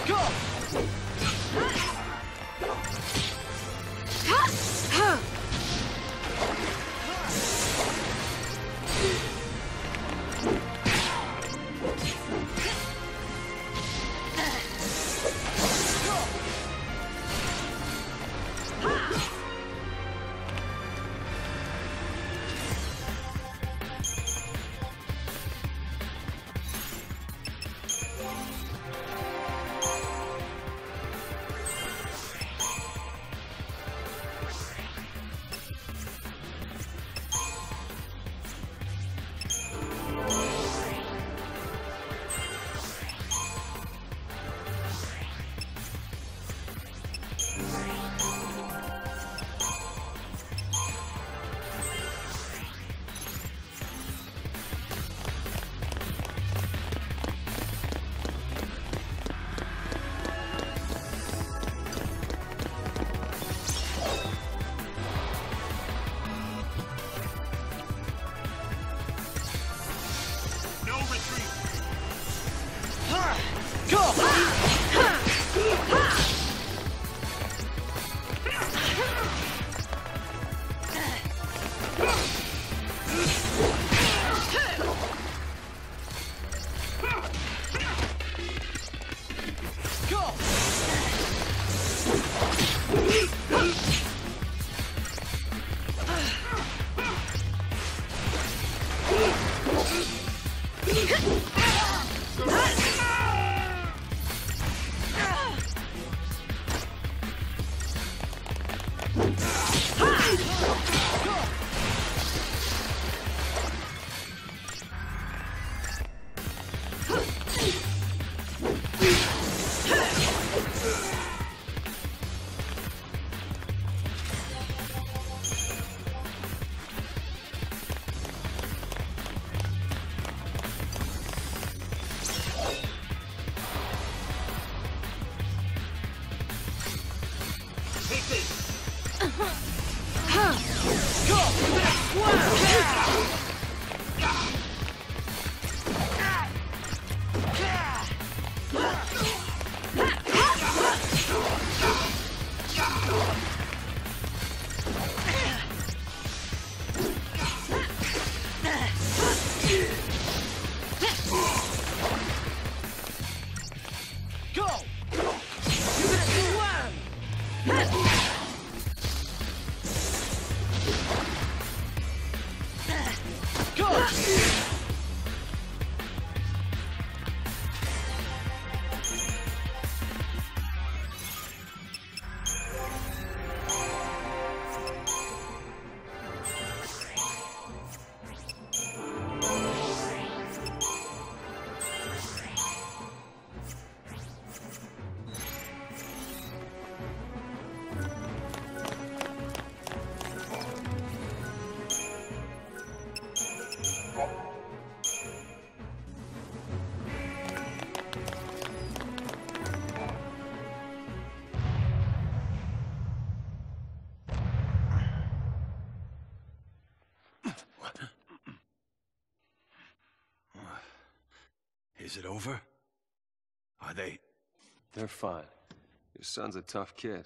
Is it over? Are they... They're fine. Your son's a tough kid.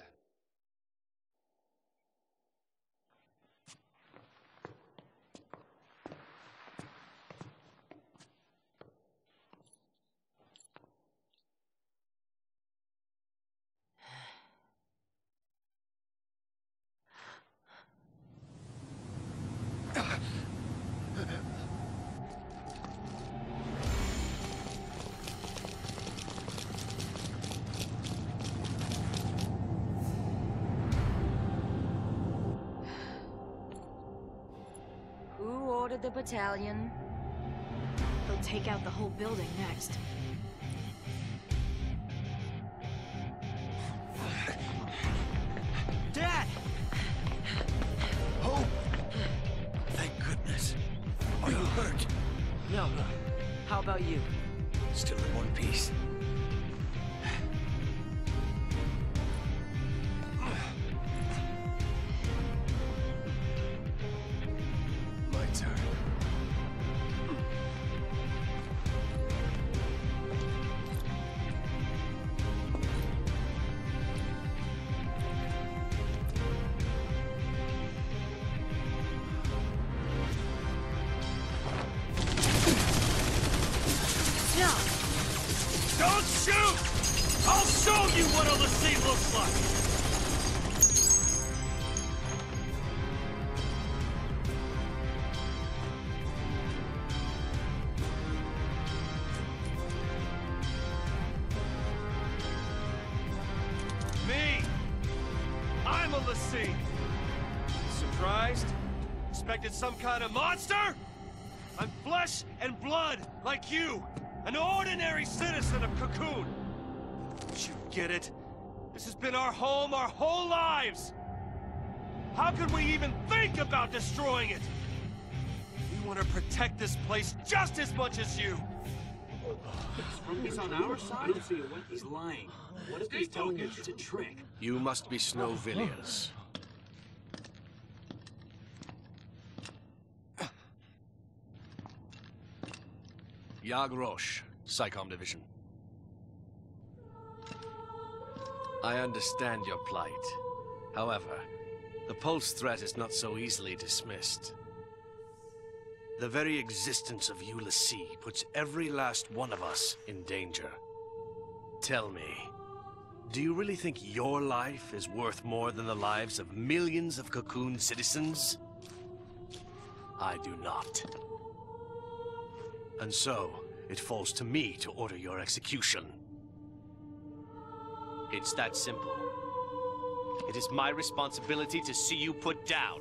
The battalion. They'll take out the whole building next. Dad! Hope! Thank goodness. Are you hurt? No, no. How about you? Still in one piece. Don't shoot! I'll show you what a l'Cie looks like! Me! I'm a l'Cie! Surprised? Expected some kind of monster? I'm flesh and blood, like you! An ordinary citizen of Cocoon! Don't you get it? This has been our home our whole lives! How could we even think about destroying it? We want to protect this place just as much as you! He's on our side? He's lying. What if he's telling you it's a trick? You must be Snow Villiers. Yag Rosh, Psychom Division. I understand your plight. However, the Pulse threat is not so easily dismissed. The very existence of you l'Cie puts every last one of us in danger. Tell me, do you really think your life is worth more than the lives of millions of Cocoon citizens? I do not. And so, it falls to me to order your execution. It's that simple. It is my responsibility to see you put down.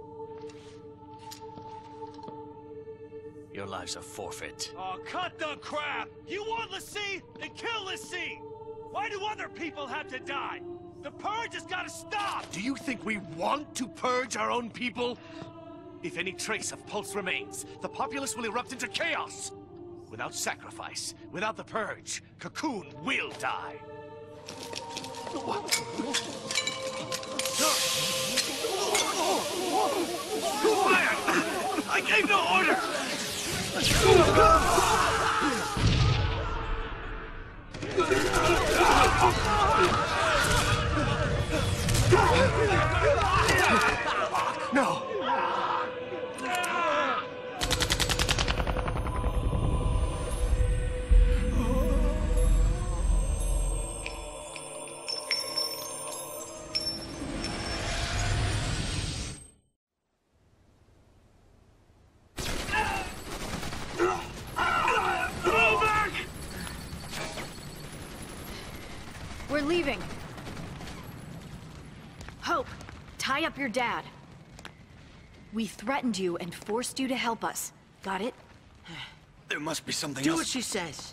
Your lives are forfeit. Oh, cut the crap! You want l'Cie? Then kill l'Cie! Why do other people have to die? The purge has got to stop! Do you think we want to purge our own people? If any trace of Pulse remains, the populace will erupt into chaos! Without sacrifice, without the purge, Cocoon will die! Fire! I gave no order! No! We're leaving. Hope, tie up your dad. We threatened you and forced you to help us. Got it? There must be something Do else. what she says.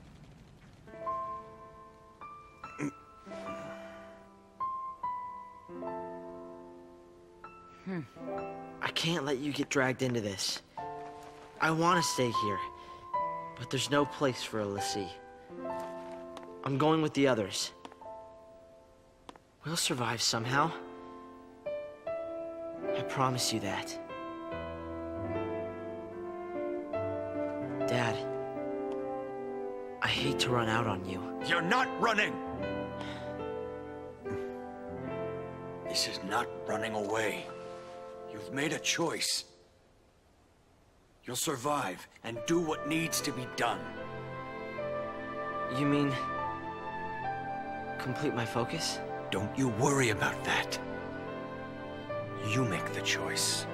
Hmm. I can't let you get dragged into this. I want to stay here, but there's no place for a l'Cie. I'm going with the others. We'll survive somehow. I promise you that. Dad, I hate to run out on you. You're not running! This is not running away. You've made a choice. You'll survive and do what needs to be done. You mean... complete my focus? Don't you worry about that. You make the choice.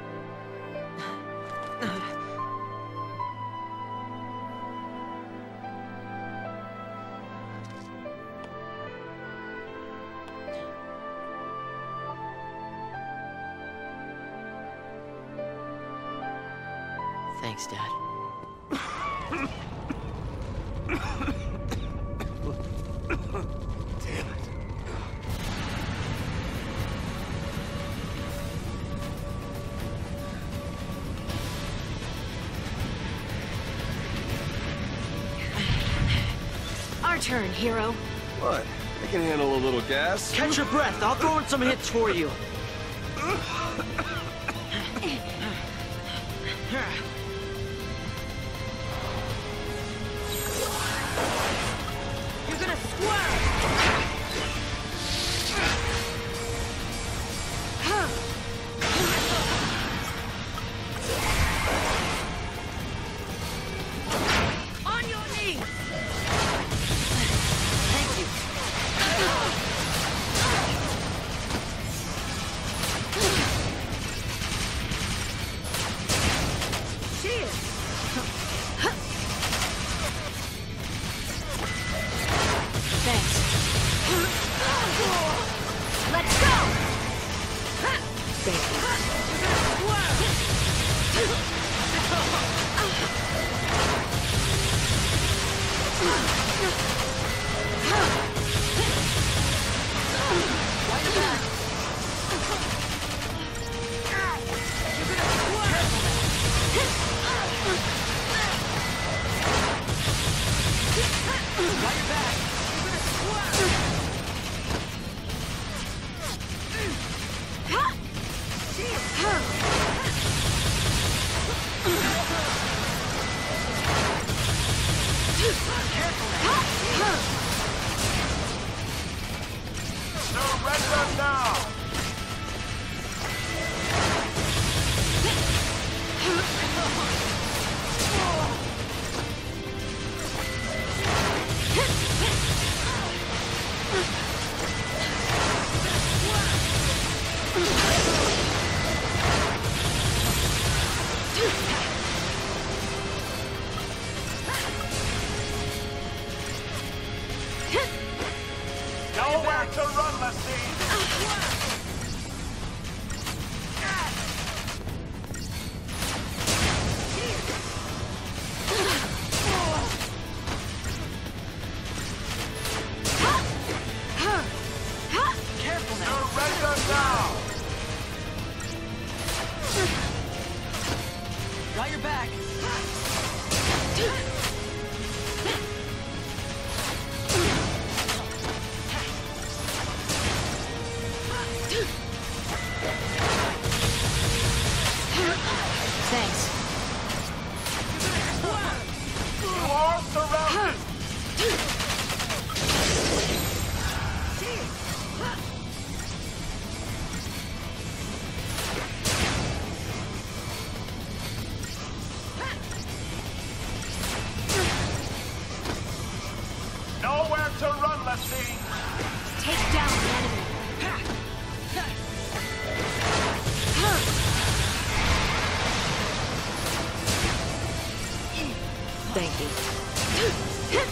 Thanks, Dad. Our turn, hero. What? I can handle a little gas. Catch your breath. I'll throw in some hits for you. You're gonna swear! On your knees! Nowhere to run, Lassie! Surrender now! Got your back. Thanks. You are surrounded! Nowhere to run, Lassie! Take down the enemy. Thank you.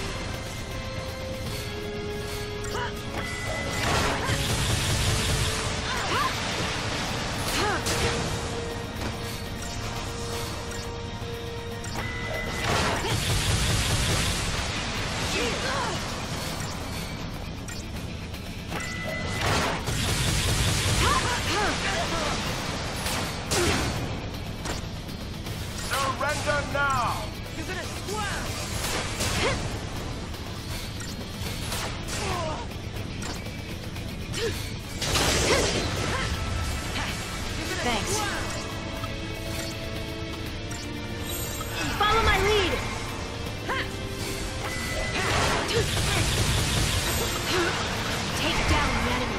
Surrender now! You're gonna squirm! Thanks. Follow my lead! Take down the enemy.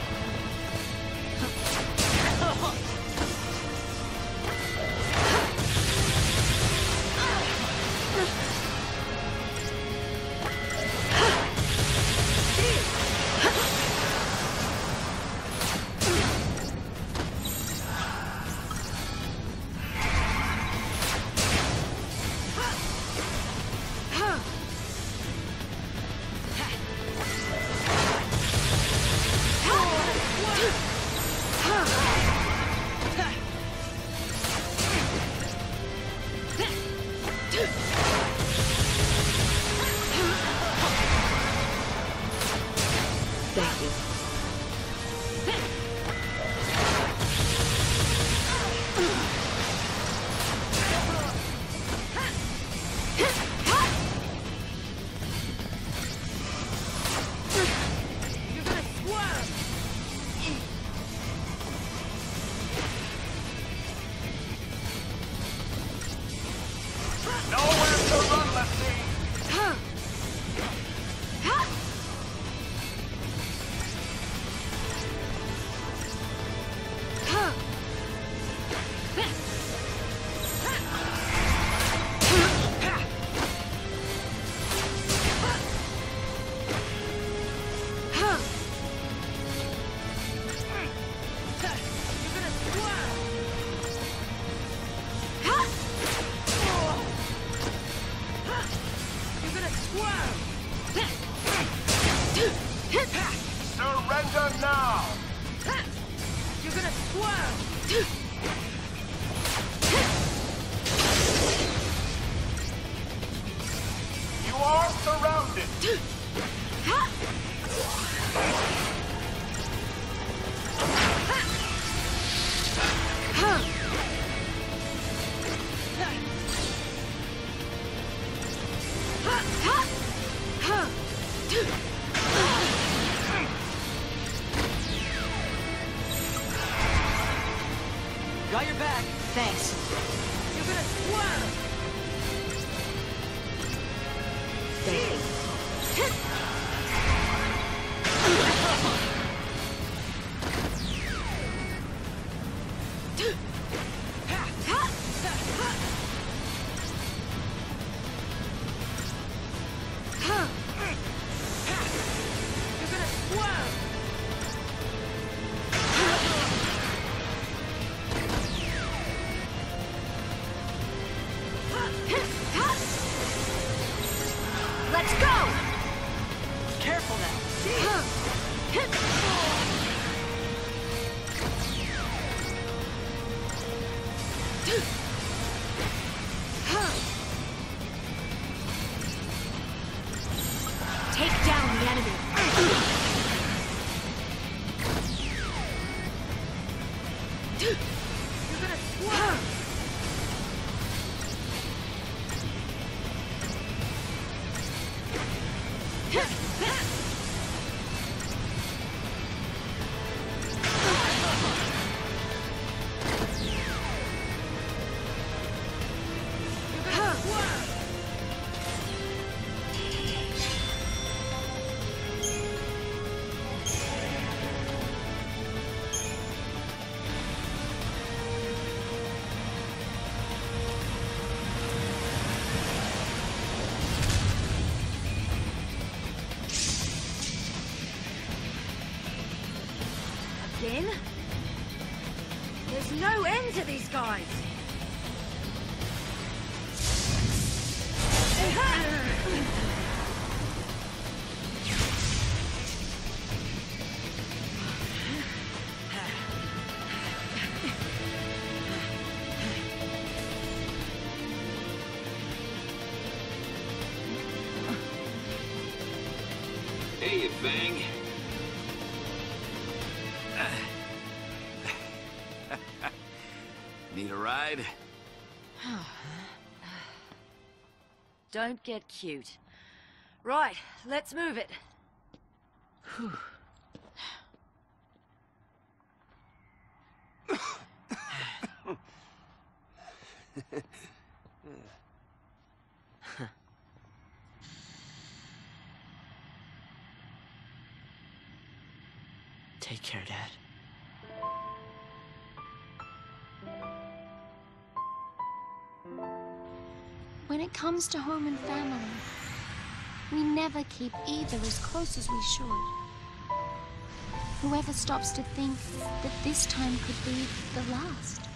Thank you. You're gonna squirm! Nowhere to run, Lassie! Surrender now! You're gonna swirl! You are surrounded! Got your back. Thanks. You're gonna swirl! Let's go! Careful now. Take down the enemy. You're gonna swirl! Again? There's no end to these guys! Hey, you Fang. Need a ride? Don't get cute. Right, let's move it. Take care, Dad. When it comes to home and family, we never keep either as close as we should. Whoever stops to think that this time could be the last?